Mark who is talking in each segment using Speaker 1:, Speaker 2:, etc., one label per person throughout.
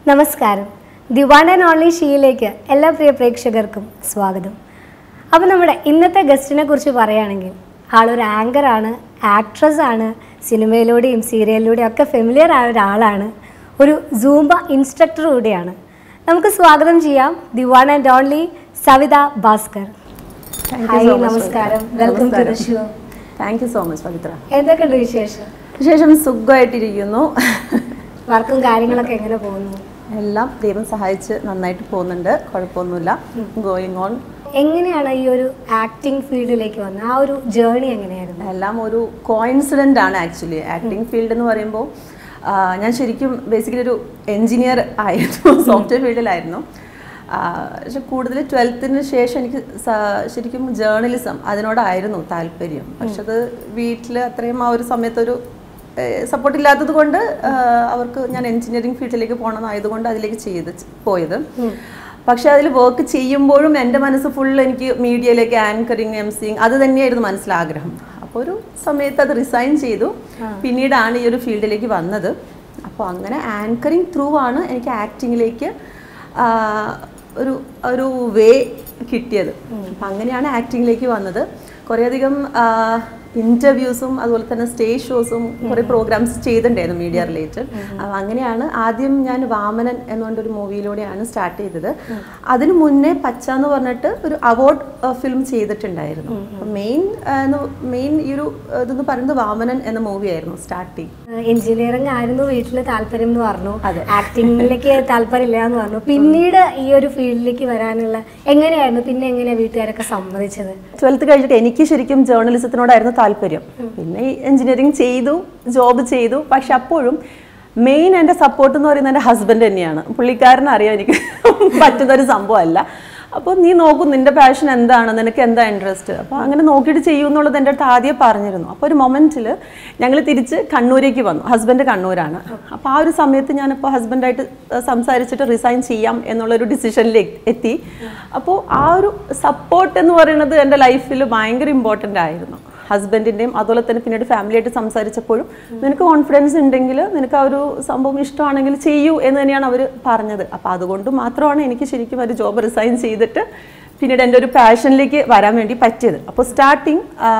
Speaker 1: നമസ്കാരം. The one and only ഷീയിലേക്ക് എല്ലാ പ്രിയ പ്രേക്ഷകർക്കും സ്വാഗതം. അപ്പോൾ നമ്മുടെ ഇന്നത്തെ ഗസ്റ്റിനെ കുറിച്ച് പറയുകയാണെങ്കിൽ ആളൊരു ആങ്കറാണ്, ആക്ട്രസ്സാണ്, സിനിമയിലൂടെയും സീരിയലിലൂടെയും ഒക്കെ ഫെമിലിയർ ആയ ഒരാളാണ്, ഒരു സൂംബ ഇൻസ്ട്രക്ടർ കൂടിയാണ്. നമുക്ക് സ്വാഗതം ചെയ്യാം the one and only Savitha Bhaskar. Hi, നമസ്കാരം. Welcome to the show.
Speaker 2: Thank you so much Pavithra.
Speaker 1: എന്തൊക്കെയുണ്ട് വിശേഷം?
Speaker 2: വിശേഷം സുഖമായിട്ടിരിക്കുന്നു.
Speaker 1: വർക്കും കാര്യങ്ങളൊക്കെ എങ്ങനെ പോകുന്നു?
Speaker 2: എല്ലാം ദൈവം സഹായിച്ച് നന്നായിട്ട് പോകുന്നുണ്ട്, കുഴപ്പമൊന്നുമില്ല. Going on.
Speaker 1: എങ്ങനെയാണ് ഈ ഒരു ആക്ടിങ് ഫീൽഡിലേക്ക് വന്നത്? ആ ഒരു ജേർണി എങ്ങനെയായിരുന്നു?
Speaker 2: എല്ലാം ഒരു കോയിൻസിഡൻ്റ് ആണ് ആക്ച്വലി. ആക്ടിങ് ഫീൽഡ് എന്ന് പറയുമ്പോൾ ഞാൻ ശരിക്കും ബേസിക്കലി ഒരു എൻജിനീയർ ആയിരുന്നു, സോഫ്റ്റ്വെയർ ഫീൽഡിലായിരുന്നു. പക്ഷെ കൂടുതൽ 12th ശേഷം എനിക്ക് ശരിക്കും ജേർണലിസം അതിനോടായിരുന്നു താല്പര്യം. പക്ഷെ അത് വീട്ടിൽ അത്രയും ആ ഒരു സമയത്തൊരു സപ്പോർട്ട് ഇല്ലാത്തത് കൊണ്ട് അവർക്ക് ഞാൻ എൻജിനീയറിംഗ് ഫീൽഡിലേക്ക് പോകണമെന്നായതുകൊണ്ട് അതിലേക്ക് പോയത്. പക്ഷെ അതിൽ വർക്ക് ചെയ്യുമ്പോഴും എൻ്റെ മനസ്സ് ഫുൾ എനിക്ക് മീഡിയയിലേക്ക് ആങ്കറിങ്, എംസിങ് അത് തന്നെയായിരുന്നു മനസ്സിലാഗ്രഹം. അപ്പോൾ ഒരു സമയത്ത് അത് റിസൈൻ ചെയ്തു. പിന്നീടാണ് ഈ ഒരു ഫീൽഡിലേക്ക് വന്നത്. അപ്പോൾ അങ്ങനെ ആങ്കറിങ് ത്രൂ ആണ് എനിക്ക് ആക്ടിങ്ങിലേക്ക് ഒരു വേ കിട്ടിയത്. അപ്പം അങ്ങനെയാണ് ആക്ടിങ്ങിലേക്ക് വന്നത്. കുറേയധികം ഇൻ്റർവ്യൂസും അതുപോലെ തന്നെ സ്റ്റേജ് ഷോസും കുറേ പ്രോഗ്രാംസ് ചെയ്തിട്ടുണ്ടായിരുന്നു മീഡിയ റിലേറ്റഡ്. അപ്പം അങ്ങനെയാണ് ആദ്യം ഞാൻ വാമനൻ എന്നുകൊണ്ടൊരു മൂവിയിലൂടെയാണ് സ്റ്റാർട്ട് ചെയ്തത്. അതിനു മുന്നേ പച്ച എന്ന് പറഞ്ഞിട്ട് ഒരു അവാർഡ് ഫിലിം ചെയ്തിട്ടുണ്ടായിരുന്നു. മെയിൻ ഈ ഒരു ഇതെന്ന് പറയുന്നത് വാമനൻ എന്ന മൂവിയായിരുന്നു സ്റ്റാർട്ടിങ്.
Speaker 1: എഞ്ചിനീയറിംഗ് ആയിരുന്നു വീട്ടിൽ താല്പര്യം എന്ന് പറഞ്ഞു, ആക്ടിങ്ങിലേക്ക് താല്പര്യമില്ല എന്ന് പറഞ്ഞു. പിന്നീട് ഈ ഒരു ഫീൽഡിലേക്ക് വരാനുള്ള എങ്ങനെയായിരുന്നു? പിന്നെ എങ്ങനെയാണ് വീട്ടുകാരൊക്കെ സമ്മതിച്ചത്?
Speaker 2: 12th കഴിഞ്ഞിട്ട് എനിക്ക് ശരിക്കും ജേർണലിസത്തിനോടായിരുന്നു താല്പര്യം. പിന്നെ എഞ്ചിനീയറിംഗ് ചെയ്തു, ജോബ് ചെയ്തു. പക്ഷെ അപ്പോഴും മെയിൻ എൻ്റെ സപ്പോർട്ട് എന്ന് പറയുന്നത് എൻ്റെ ഹസ്ബൻഡ് തന്നെയാണ്. പുള്ളിക്കാരനെ അറിയാം എനിക്ക് പറ്റുന്നൊരു സംഭവമല്ല. അപ്പോൾ നീ നോക്കും, നിൻ്റെ പാഷൻ എന്താണ്, നിനക്ക് എന്താ ഇൻട്രസ്റ്റ്, അപ്പോൾ അങ്ങനെ നോക്കിയിട്ട് ചെയ്യൂ എന്നുള്ളത് എൻ്റെ അടുത്ത് ആദ്യം പറഞ്ഞിരുന്നു. അപ്പോൾ ഒരു മൊമെൻറ്റിൽ ഞങ്ങൾ തിരിച്ച് കണ്ണൂരേക്ക് വന്നു. ഹസ്ബൻഡ് കണ്ണൂരാണ്. അപ്പോൾ ആ ഒരു സമയത്ത് ഞാനിപ്പോൾ ഹസ്ബൻഡായിട്ട് സംസാരിച്ചിട്ട് റിസൈൻ ചെയ്യാം എന്നുള്ളൊരു ഡിസിഷനിലേക്ക് എത്തി. അപ്പോൾ ആ ഒരു സപ്പോർട്ട് എന്ന് പറയുന്നത് എൻ്റെ ലൈഫിൽ ഭയങ്കര ഇമ്പോർട്ടൻ്റ് ആയിരുന്നു. ഹസ്ബൻഡിൻ്റെയും അതുപോലെ തന്നെ പിന്നീട് ഫാമിലിയായിട്ട് സംസാരിച്ചപ്പോഴും നിനക്ക് കോൺഫിഡൻസ് ഉണ്ടെങ്കിൽ, നിനക്ക് ആ ഒരു സംഭവം ഇഷ്ടമാണെങ്കിൽ ചെയ്യൂ എന്ന് തന്നെയാണ് അവർ പറഞ്ഞത്. അപ്പോൾ അതുകൊണ്ട് മാത്രമാണ് എനിക്ക് ശരിക്കും ഒരു ജോബ് റിസൈൻ ചെയ്തിട്ട് പിന്നീട് എൻ്റെ ഒരു പാഷനിലേക്ക് വരാൻ വേണ്ടി പറ്റിയത്. അപ്പോൾ സ്റ്റാർട്ടിങ്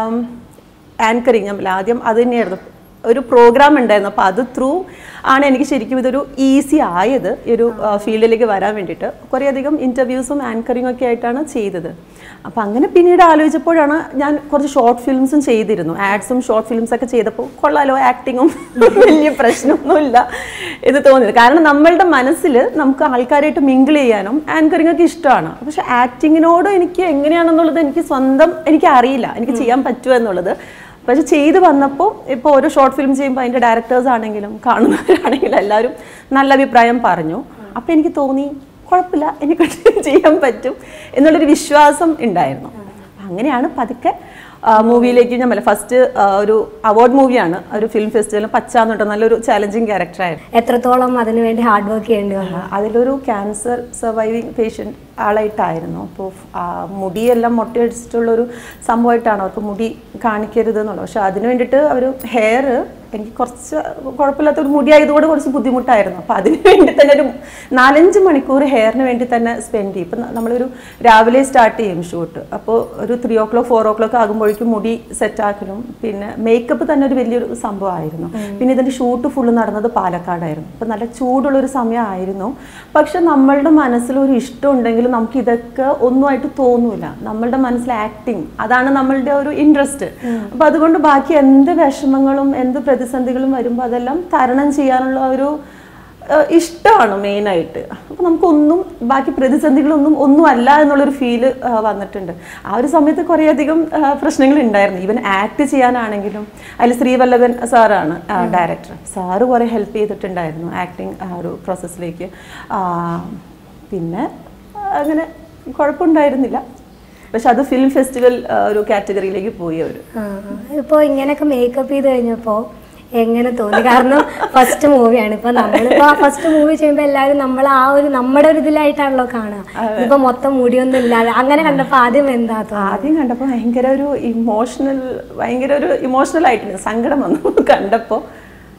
Speaker 2: ആങ്കറിങ് ആദ്യം അത് തന്നെയായിരുന്നു. ഒരു പ്രോഗ്രാം ഉണ്ടായിരുന്നു. അപ്പോൾ അത് ത്രൂ ആണ് എനിക്ക് ശരിക്കും ഇതൊരു ഈസി ആയത് ഈ ഒരു ഫീൽഡിലേക്ക് വരാൻ വേണ്ടിയിട്ട്. കുറേയധികം ഇൻ്റർവ്യൂസും ആങ്കറിങ്ങും ഒക്കെ ആയിട്ടാണ് ചെയ്തത്. അപ്പോൾ അങ്ങനെ പിന്നീട് ആലോചിച്ചപ്പോഴാണ് ഞാൻ കുറച്ച് ഷോർട്ട് ഫിലിംസും ചെയ്തിരുന്നു. ആഡ്സും ഷോർട്ട് ഫിലിംസൊക്കെ ചെയ്തപ്പോൾ കൊള്ളാലോ, ആക്ടിങ്ങും വലിയ പ്രശ്നമൊന്നുമില്ല എന്ന് തോന്നിയത്. കാരണം നമ്മളുടെ മനസ്സിൽ നമുക്ക് ആൾക്കാരായിട്ട് മിങ്കിൾ ചെയ്യാനും ആങ്കറിംഗ് ഒക്കെ ഇഷ്ടമാണ്. പക്ഷെ ആക്ടിങ്ങിനോട് എനിക്ക് എങ്ങനെയാണെന്നുള്ളത് എനിക്ക് അറിയില്ല, എനിക്ക് ചെയ്യാൻ പറ്റുമോ എന്നുള്ളത്. പക്ഷെ ചെയ്ത് വന്നപ്പോൾ ഇപ്പോൾ ഓരോ ഷോർട്ട് ഫിലിം ചെയ്യുമ്പോൾ അതിൻ്റെ ഡയറക്ടേഴ്സ് ആണെങ്കിലും കാണുന്നവരാണെങ്കിലും എല്ലാവരും നല്ല അഭിപ്രായം പറഞ്ഞു. അപ്പോൾ എനിക്ക് തോന്നി കുഴപ്പമില്ല, എനിക്ക് ചെയ്യാൻ പറ്റും എന്നുള്ളൊരു വിശ്വാസം ഉണ്ടായിരുന്നു. അങ്ങനെയാണ് പതുക്കെ മൂവിയിലേക്ക് ഞാൻ ഫസ്റ്റ് ഒരു അവാർഡ് മൂവിയാണ്, ഒരു ഫിലിം ഫെസ്റ്റിവലിൽ പച്ച എന്നിട്ട് നല്ലൊരു ചാലഞ്ചിങ് ക്യാരക്ടറായിരുന്നു.
Speaker 1: എത്രത്തോളം അതിനുവേണ്ടി ഹാർഡ് വർക്ക് ചെയ്യേണ്ടി വന്നു?
Speaker 2: അതിലൊരു ക്യാൻസർ സർവൈവിങ് പേഷ്യൻ്റ് ആളായിട്ടായിരുന്നു. അപ്പോൾ മുടിയെല്ലാം മൊട്ടയടിച്ചിട്ടുള്ളൊരു സംഭവമായിട്ടാണ് അവർക്ക് മുടി കാണിക്കരുത് എന്നുള്ളത്. പക്ഷെ അതിന് വേണ്ടിയിട്ട് അവർ ഹെയർ എനിക്ക് കുറച്ച് കുഴപ്പമില്ലാത്തൊരു മുടി ആയതുകൊണ്ട് കുറച്ച് ബുദ്ധിമുട്ടായിരുന്നു. അപ്പോൾ അതിന് വേണ്ടി തന്നെ ഒരു 4-5 മണിക്കൂർ ഹെയറിന് വേണ്ടി തന്നെ സ്പെൻഡ് ചെയ്യും. ഇപ്പം നമ്മളൊരു രാവിലെ സ്റ്റാർട്ട് ചെയ്യും ഷൂട്ട്. അപ്പോൾ ഒരു 3 o'clock 4 o'clock ആകുമ്പോഴേക്കും മുടി സെറ്റാക്കലും പിന്നെ മേക്കപ്പ് തന്നെ ഒരു വലിയൊരു സംഭവമായിരുന്നു. പിന്നെ ഇതിൻ്റെ ഷൂട്ട് ഫുള്ള് നടന്നത് പാലക്കാടായിരുന്നു. അപ്പം നല്ല ചൂടുള്ളൊരു സമയമായിരുന്നു. പക്ഷെ നമ്മളുടെ മനസ്സിലൊരു ഇഷ്ടം ഉണ്ടെങ്കിൽ നമുക്ക് ഇതൊക്കെ ഒന്നുമായിട്ട് തോന്നൂല. നമ്മളുടെ മനസ്സിൽ ആക്ടിങ് അതാണ് നമ്മളുടെ ഒരു ഇൻട്രസ്റ്റ്. അപ്പം അതുകൊണ്ട് ബാക്കി എന്ത് വിഷമങ്ങളും എന്ത് പ്രതിസന്ധികളും വരുമ്പോൾ അതെല്ലാം തരണം ചെയ്യാനുള്ള ഒരു ഇഷ്ടമാണ് മെയിനായിട്ട്. അപ്പോൾ നമുക്കൊന്നും ബാക്കി ഒന്നും അല്ല എന്നുള്ളൊരു ഫീല് വന്നിട്ടുണ്ട്. ആ ഒരു സമയത്ത് കുറേയധികം പ്രശ്നങ്ങൾ ഉണ്ടായിരുന്നു. ഈവൻ ആക്ട് ചെയ്യാനാണെങ്കിലും അതിൽ ശ്രീവല്ലഭൻ സാറാണ് ഡയറക്ടർ. സാറ് കുറേ ഹെൽപ്പ് ചെയ്തിട്ടുണ്ടായിരുന്നു ആക്ടിങ് ആ ഒരു പ്രോസസ്സിലേക്ക്. പിന്നെ അങ്ങനെ കുഴപ്പമുണ്ടായിരുന്നില്ല. പക്ഷെ അത് ഫിലിം ഫെസ്റ്റിവൽ ഒരു കാറ്റഗറിയിലേക്ക് പോയി അവർ.
Speaker 1: ഇപ്പോൾ ഇങ്ങനെയൊക്കെ മേക്കപ്പ് ചെയ്ത് കഴിഞ്ഞപ്പോൾ എങ്ങനെ തോന്നി? കാരണം ഫസ്റ്റ് മൂവിയാണ്. ഇപ്പൊ നമ്മളിപ്പോ ഫസ്റ്റ് മൂവി ചെയ്യുമ്പോൾ എല്ലാവരും നമ്മൾ ആ ഒരു നമ്മുടെ ഒരു ഇതിലായിട്ടാണല്ലോ കാണുക. ഇപ്പൊ മൊത്തം മുടിയൊന്നും ഇല്ലാതെ അങ്ങനെ കണ്ടപ്പോ ആദ്യം എന്താ തോന്നുന്നത്?
Speaker 2: ആദ്യം കണ്ടപ്പോൾ ഭയങ്കര ഒരു ഇമോഷണൽ ആയിട്ടുണ്ട്. സങ്കടം വന്നു കണ്ടപ്പോൾ.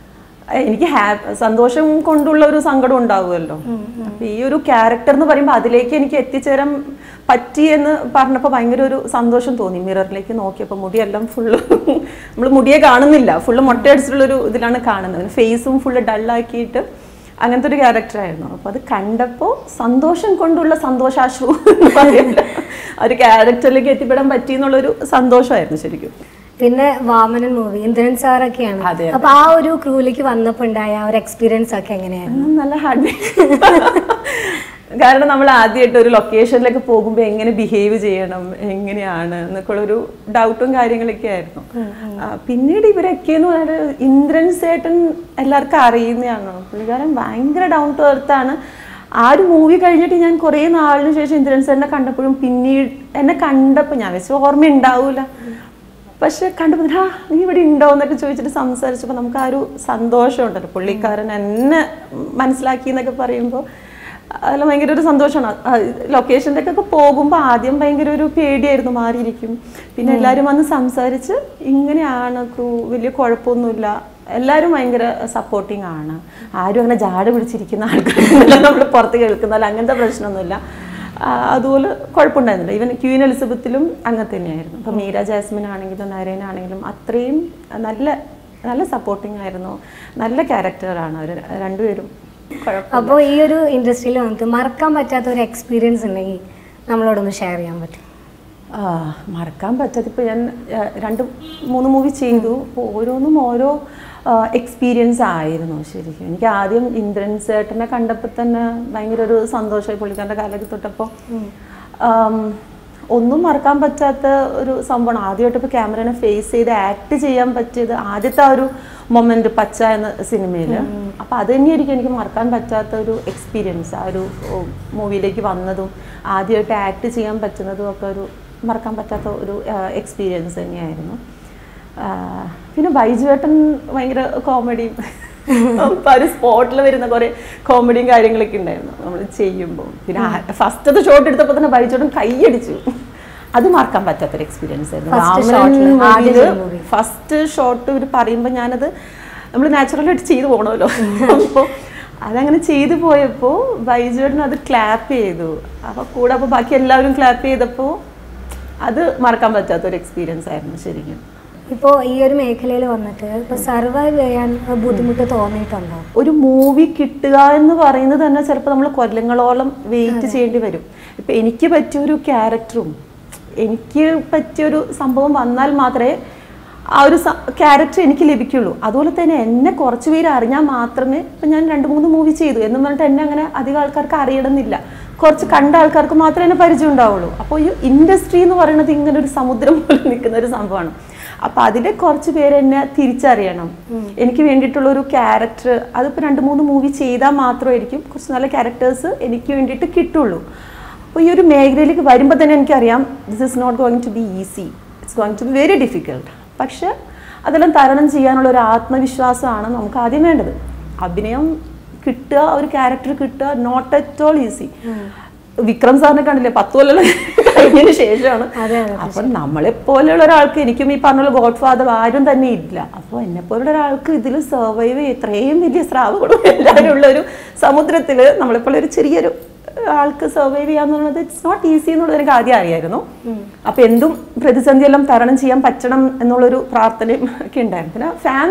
Speaker 2: എനിക്ക് സന്തോഷം കൊണ്ടുള്ള ഒരു സങ്കടം ഉണ്ടാവുമല്ലോ. അപ്പൊ ഈ ഒരു ക്യാരക്ടർ എന്ന് പറയുമ്പോൾ അതിലേക്ക് എനിക്ക് എത്തിച്ചേരാൻ പറ്റി എന്ന് പറഞ്ഞപ്പോൾ ഭയങ്കര ഒരു സന്തോഷം തോന്നി. മിററിലേക്ക് നോക്കിയപ്പോൾ മുടിയെല്ലാം ഫുള്ള് നമ്മൾ മുടിയെ കാണുന്നില്ല, ഫുള്ള് മൊട്ടയടിച്ചിട്ടുള്ളൊരു ഇതിലാണ് കാണുന്നത്. ഫേസും ഫുള്ള് ഡള്ളാക്കിയിട്ട് അങ്ങനത്തെ ഒരു ക്യാരക്ടറായിരുന്നു. അപ്പോൾ അത് കണ്ടപ്പോൾ സന്തോഷം കൊണ്ടുള്ള സന്തോഷാശ്രു എന്ന് പറയുന്നത് ഒരു ക്യാരക്ടറിലേക്ക് എത്തിപ്പെടാൻ പറ്റി എന്നുള്ളൊരു സന്തോഷമായിരുന്നു ശരിക്കും.
Speaker 1: പിന്നെ വാമനൻ മൂവി ഇന്ദ്രൻ സാറൊക്കെയാണ്. അപ്പൊ ആ ഒരു ക്രൂവിലേക്ക് വന്നപ്പോൾ ഉണ്ടായ ഒരു എക്സ്പീരിയൻസ് ഒക്കെ എങ്ങനെയായിരുന്നു?
Speaker 2: നല്ല ഹാർഡ്. കാരണം നമ്മൾ ആദ്യമായിട്ട് ഒരു ലൊക്കേഷനിലേക്ക് പോകുമ്പോൾ എങ്ങനെ ബിഹേവ് ചെയ്യണം, എങ്ങനെയാണ് എന്നൊക്കെ ഉള്ളൊരു ഡൗട്ടും കാര്യങ്ങളൊക്കെ ആയിരുന്നു. പിന്നീട് ഇവരൊക്കെ എന്ന് പറഞ്ഞാൽ ഇന്ദ്രൻ സേട്ടൻ എല്ലാവർക്കും അറിയുന്നതാണ്. പുള്ളിക്കാരൻ ഭയങ്കര ഡൗൺ ടു എർത്താണ്. ആ ഒരു മൂവി കഴിഞ്ഞിട്ട് ഞാൻ കുറേ നാളിന് ശേഷം ഇന്ദ്രൻ സേട്ടനെ കണ്ടപ്പോഴും പിന്നീട് എന്നെ കണ്ടപ്പോൾ ഞാൻ വെച്ച് ഓർമ്മ ഉണ്ടാവൂല, പക്ഷെ കണ്ടപ്പോൾ നീ ഇവിടെ ഉണ്ടോ എന്നൊക്കെ ചോദിച്ചിട്ട് സംസാരിച്ചപ്പോൾ നമുക്ക് ആ ഒരു സന്തോഷം ഉണ്ടല്ലോ. പുള്ളിക്കാരൻ എന്നെ മനസ്സിലാക്കി എന്നൊക്കെ പറയുമ്പോൾ അതെല്ലാം ഭയങ്കര ഒരു സന്തോഷമാണ്. ലൊക്കേഷനിലേക്കൊക്കെ പോകുമ്പോൾ ആദ്യം ഭയങ്കര ഒരു പേടിയായിരുന്നു, മാറിയിരിക്കും. പിന്നെ എല്ലാവരും വന്ന് സംസാരിച്ച് ഇങ്ങനെയാണ് ക്രൂ, വലിയ കുഴപ്പമൊന്നുമില്ല, എല്ലാവരും ഭയങ്കര സപ്പോർട്ടിങ് ആണ്. ആരും അങ്ങനെ ജാട പിടിച്ചിരിക്കുന്ന ആൾക്കാരല്ല, നമ്മൾ പുറത്ത് കേൾക്കുന്നല്ല, അങ്ങനത്തെ പ്രശ്നമൊന്നുമില്ല. അതുപോലെ കുഴപ്പമുണ്ടായിരുന്നില്ല. ഈവൻ ക്വീൻ എലിസബത്തിലും അങ്ങനെ തന്നെയായിരുന്നു. ഇപ്പം മീര ജാസ്മിൻ ആണെങ്കിലും നരേനാണെങ്കിലും അത്രയും നല്ല നല്ല സപ്പോർട്ടിങ് ആയിരുന്നു. നല്ല ക്യാരക്ടറാണ് അവർ രണ്ടുപേരും.
Speaker 1: അപ്പോൾ ഈ ഒരു ഇൻഡസ്ട്രിയിൽ നമുക്ക് മറക്കാൻ പറ്റാത്ത ഒരു എക്സ്പീരിയൻസ് ഉണ്ടെങ്കിൽ നമ്മളോടൊന്ന് ഷെയർ ചെയ്യാൻ പറ്റും?
Speaker 2: മറക്കാൻ പറ്റാത്ത ഇപ്പോൾ ഞാൻ 2-3 മൂവി ചെയ്തു. ഓരോന്നും ഓരോ എക്സ്പീരിയൻസ് ആയിരുന്നു ശരിക്കും. എനിക്ക് ആദ്യം ഇന്ദ്രൻ സേട്ടനെ കണ്ടപ്പോൾ തന്നെ ഭയങ്കര ഒരു സന്തോഷമായി. പുള്ളിക്കാരൻ്റെ കാലൊക്കെ തൊട്ടപ്പോൾ ഒന്നും മറക്കാൻ പറ്റാത്ത ഒരു സംഭവമാണ്. ആദ്യമായിട്ട് ഇപ്പോൾ ക്യാമറനെ ഫേസ് ചെയ്ത് ആക്ട് ചെയ്യാൻ പറ്റിയത് ആദ്യത്തെ ആ ഒരു മൊമെന്റ് പച്ച എന്ന സിനിമയിൽ. അപ്പോൾ അത് തന്നെയായിരിക്കും എനിക്ക് മറക്കാൻ പറ്റാത്ത ഒരു എക്സ്പീരിയൻസ്. ആ ഒരു മൂവിയിലേക്ക് വന്നതും ആദ്യമായിട്ട് ആക്ട് ചെയ്യാൻ പറ്റുന്നതും ഒക്കെ ഒരു മറക്കാൻ പറ്റാത്ത ഒരു എക്സ്പീരിയൻസ് തന്നെയായിരുന്നു. പിന്നെ ബൈജുവേട്ടൻ ഭയങ്കര കോമഡിയും ഒരു സ്പോട്ടിൽ വരുന്ന കുറേ കോമഡിയും കാര്യങ്ങളൊക്കെ ഉണ്ടായിരുന്നു നമ്മൾ ചെയ്യുമ്പോൾ. പിന്നെ ഫസ്റ്റത്തെ ഷോട്ട് എടുത്തപ്പോൾ തന്നെ ബൈജുവേട്ടൻ കൈയടിച്ചു. അത് മറക്കാൻ പറ്റാത്തൊരു എക്സ്പീരിയൻസ് ആയിരുന്നു. ഫസ്റ്റ് ഷോട്ട് ഇവർ പറയുമ്പോൾ ഞാനത് നമ്മൾ നാച്ചുറലായിട്ട് ചെയ്തു പോകണമല്ലോ. അപ്പോൾ അതങ്ങനെ ചെയ്തു പോയപ്പോൾ ബൈജുവേട്ടൻ അത് ക്ലാപ്പ് ചെയ്തു. അപ്പോൾ കൂടെ അപ്പോൾ ബാക്കി എല്ലാവരും ക്ലാപ്പ് ചെയ്തപ്പോൾ അത് മറക്കാൻ പറ്റാത്തൊരു എക്സ്പീരിയൻസ് ആയിരുന്നു ശരിക്കും.
Speaker 1: ഇപ്പോൾ ഈ ഒരു മേഖലയിൽ വന്നിട്ട് ഇപ്പോൾ സർവൈവ് ചെയ്യാൻ ബുദ്ധിമുട്ട് തോന്നിയിട്ടുണ്ടോ?
Speaker 2: ഒരു മൂവി കിട്ടുക എന്ന് പറയുന്നത് തന്നെ ചിലപ്പോൾ നമ്മൾ കൊല്ലങ്ങളോളം വെയിറ്റ് ചെയ്യേണ്ടി വരും. ഇപ്പം എനിക്ക് പറ്റിയൊരു ക്യാരക്ടറും എനിക്ക് പറ്റിയൊരു സംഭവം വന്നാൽ മാത്രമേ ആ ഒരു ക്യാരക്ടർ എനിക്ക് ലഭിക്കുള്ളൂ. അതുപോലെ തന്നെ എന്നെ കുറച്ച് പേര് അറിഞ്ഞാൽ മാത്രമേ, ഇപ്പം ഞാൻ 2-3 മൂവി ചെയ്തു എന്ന് പറഞ്ഞിട്ട് എന്നെ അങ്ങനെ അധികം ആൾക്കാർക്ക് അറിയണമെന്നില്ല. കുറച്ച് കണ്ട ആൾക്കാർക്ക് മാത്രമേ എന്നെ പരിചയം ഉണ്ടാവുള്ളൂ. അപ്പോൾ ഈ ഇൻഡസ്ട്രി എന്ന് പറയുന്നത് ഇങ്ങനെ ഒരു സമുദ്രം പോലെ നിൽക്കുന്ന ഒരു സംഭവമാണ്. അപ്പം അതിലെ കുറച്ച് പേര് എന്നെ തിരിച്ചറിയണം. എനിക്ക് വേണ്ടിയിട്ടുള്ള ഒരു ക്യാരക്ടർ അതിപ്പോൾ 2-3 മൂവി ചെയ്താൽ മാത്രമായിരിക്കും കുറച്ച് നല്ല ക്യാരക്ടേഴ്സ് എനിക്ക് വേണ്ടിയിട്ട് കിട്ടുള്ളൂ. അപ്പോൾ ഈ ഒരു മേഖലയിലേക്ക് വരുമ്പോൾ തന്നെ എനിക്കറിയാം this is not going to be easy, it's going to be very difficult. പക്ഷെ അതെല്ലാം തരണം ചെയ്യാനുള്ള ഒരു ആത്മവിശ്വാസമാണ് നമുക്ക് ആദ്യം വേണ്ടത്. അഭിനയം കിട്ടുക, ഒരു ക്യാരക്ടർ കിട്ടുക, not at all easy. Vikram സാറിനെ കണ്ടില്ലേ, 10 കൊല്ലം കഴിഞ്ഞതിന് ശേഷമാണ്. അപ്പം നമ്മളെപ്പോലെയുള്ള ഒരാൾക്ക്, എനിക്കും ഈ പറഞ്ഞ ഗോഡ് ഫാദർ ആരും തന്നെ ഇല്ല. അപ്പോൾ എന്നെപ്പോലുള്ള ഒരാൾക്ക് ഇതിൽ സർവൈവ് ഇത്രയും വലിയ സ്രാവുകളും എല്ലാവരും ഉള്ള ഒരു സമുദ്രത്തിൽ നമ്മളെപ്പോലെ ഒരു ചെറിയൊരു ആൾക്ക് സർവൈവ് ചെയ്യാന്നുള്ളത് ഇറ്റ്സ് നോട്ട് ഈസി എന്നുള്ളത് എനിക്ക് ആദ്യം അറിയായിരുന്നു. അപ്പം എന്തും പ്രതിസന്ധിയെല്ലാം തരണം ചെയ്യാൻ പറ്റണം എന്നുള്ളൊരു പ്രാർത്ഥനയും ഒക്കെ ഉണ്ടായിരുന്നു. പിന്നെ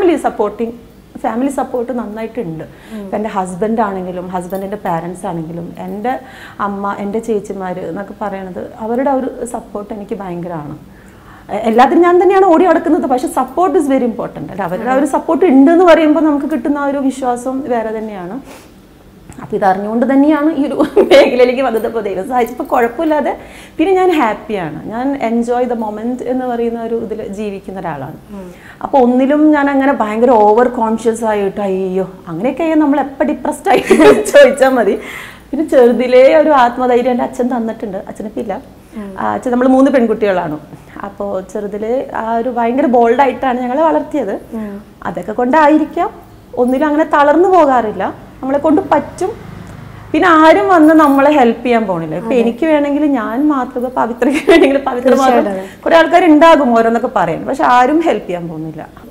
Speaker 2: ഫാമിലി സപ്പോർട്ട് നന്നായിട്ടുണ്ട്. ഇപ്പം എൻ്റെ ഹസ്ബൻഡ് ആണെങ്കിലും ഹസ്ബൻഡിൻ്റെ പാരൻസ് ആണെങ്കിലും എൻ്റെ അമ്മ, എൻ്റെ ചേച്ചിമാർ എന്നൊക്കെ പറയണത് അവരുടെ ഒരു സപ്പോർട്ട് എനിക്ക് ഭയങ്കരമാണ്. എല്ലാത്തിനും ഞാൻ തന്നെയാണ് ഓടി നടക്കുന്നത്, പക്ഷെ സപ്പോർട്ട് ഇസ് വെരി ഇമ്പോർട്ടൻ്റ്. അല്ല, അവരുടെ ആ ഒരു സപ്പോർട്ട് ഉണ്ടെന്ന് പറയുമ്പോൾ നമുക്ക് കിട്ടുന്ന ആ ഒരു വിശ്വാസം വേറെ തന്നെയാണ്. അപ്പോൾ ഇതറിഞ്ഞുകൊണ്ട് തന്നെയാണ് ഈ ഒരു മേഖലയിലേക്ക് വന്നപ്പോൾ ദൈവം സഹായിച്ചപ്പോൾ കുഴപ്പമില്ലാതെ പിന്നെ ഞാൻ ഹാപ്പിയാണ്. ഞാൻ എൻജോയ് ദ മൊമെൻറ്റ് എന്ന് പറയുന്ന ഒരു ഇതിൽ ജീവിക്കുന്ന ഒരാളാണ്. അപ്പോൾ ഒന്നിലും ഞാൻ അങ്ങനെ ഭയങ്കര ഓവർ കോൺഷ്യസ് ആയിട്ട് അയ്യോ അങ്ങനെയൊക്കെ നമ്മൾ എപ്പോൾ ഡിപ്രസ്ഡ് ആയിട്ട് ചോദിച്ചാൽ മതി. പിന്നെ ചെറുതിലേ ഒരു ആത്മധൈര്യം എൻ്റെ അച്ഛൻ തന്നിട്ടുണ്ട്. അച്ഛനിപ്പോൾ ഇല്ല. അച്ഛൻ നമ്മൾ 3 പെൺകുട്ടികളാണ്. അപ്പോൾ ചെറുതിൽ ആ ഒരു ഭയങ്കര ബോൾഡായിട്ടാണ് ഞങ്ങളെ വളർത്തിയത്. അതൊക്കെ കൊണ്ടായിരിക്കാം ഒന്നിലും അങ്ങനെ തളർന്നു പോകാറില്ല. നമ്മളെ കൊണ്ട് പറ്റും. പിന്നെ ആരും വന്ന് നമ്മളെ ഹെൽപ്പ് ചെയ്യാൻ പോണില്ല. ഇപ്പൊ എനിക്ക് വേണമെങ്കിൽ ഞാൻ മാത്രം, പവിത്രയ്ക്ക് വേണമെങ്കിൽ പവിത്ര മാത്രം, കുറെ ആൾക്കാർ ഉണ്ടാകും ഓരോന്നൊക്കെ പറയാൻ, പക്ഷെ ആരും ഹെൽപ്പ് ചെയ്യാൻ പോകുന്നില്ല.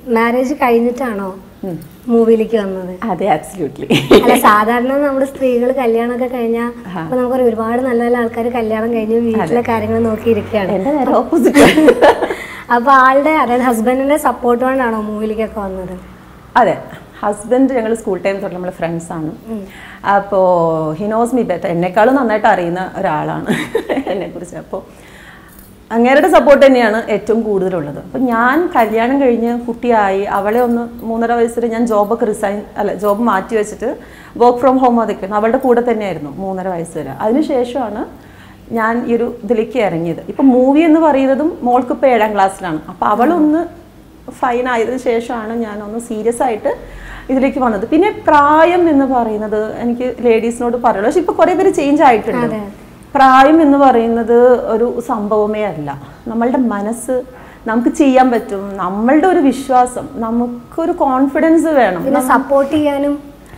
Speaker 1: മാരേജ് കഴിഞ്ഞിട്ടാണോ മൂവിയിലേക്ക് വന്നത്?
Speaker 2: അതെ, ആബ്സല്യൂട്ട്ലി.
Speaker 1: അല്ല, സാധാരണ നമ്മുടെ സ്ത്രീകൾ കല്യാണമൊക്കെ കഴിഞ്ഞാൽ അപ്പൊ നമുക്കറിയാം ഒരുപാട് നല്ല നല്ല ആൾക്കാർ കല്യാണം കഴിഞ്ഞ് വീട്ടിലെ കാര്യങ്ങൾ നോക്കിയിരിക്കുകയാണ്.
Speaker 2: ഓപ്പോസിറ്റ്.
Speaker 1: അപ്പൊ ആളുടെ, അതായത് ഹസ്ബൻഡിന്റെ സപ്പോർട്ട് കൊണ്ടാണോ മൂവിയിലേക്കൊക്കെ വന്നത്?
Speaker 2: അതെ, ഹസ്ബൻഡ് ഞങ്ങൾ സ്കൂൾ ടൈം തൊട്ട് നമ്മൾ ഫ്രണ്ട്സാണ്. അപ്പോൾ ഹി നോസ് മീ ബെറ്റർ, എന്നെക്കാളും നന്നായിട്ട് അറിയുന്ന ഒരാളാണ് എന്നെക്കുറിച്ച്. അപ്പോൾ അങ്ങേരുടെ സപ്പോർട്ട് തന്നെയാണ് ഏറ്റവും കൂടുതലുള്ളത്. അപ്പം ഞാൻ കല്യാണം കഴിഞ്ഞ് കുട്ടിയായി അവളെ ഒന്ന് 3.5 വയസ്സിൽ ഞാൻ ജോബ് മാറ്റി വെച്ചിട്ട് വർക്ക് ഫ്രം ഹോം അതൊക്കെ അവളുടെ കൂടെ തന്നെയായിരുന്നു 3.5 വയസ്സ് വരെ. അതിനുശേഷമാണ് ഞാൻ ഈ ഒരു ഇതിലേക്ക് ഇറങ്ങിയത്. ഇപ്പം മൂവി എന്ന് പറയുന്നതും മോൾക്ക് ഇപ്പോൾ 7ാം ക്ലാസ്സിലാണ്. അപ്പോൾ അവളൊന്ന് ഫൈൻ ആയതിനു ശേഷമാണ് ഞാനൊന്ന് സീരിയസ് ആയിട്ട് ഇതിലേക്ക് വന്നത്. പിന്നെ പ്രായം എന്ന് പറയുന്നത് എനിക്ക് ലേഡീസിനോട് പറയുള്ളൂ, പക്ഷെ ഇപ്പോൾ കുറേ പേര് ചേഞ്ച് ആയിട്ടുണ്ട്. പ്രായം എന്ന് പറയുന്നത് ഒരു സംഭവമേ അല്ല. നമ്മളുടെ മനസ്സ്, നമുക്ക് ചെയ്യാൻ പറ്റും, നമ്മളുടെ ഒരു വിശ്വാസം, നമുക്കൊരു കോൺഫിഡൻസ് വേണം,
Speaker 1: സപ്പോർട്ട് ചെയ്യാനും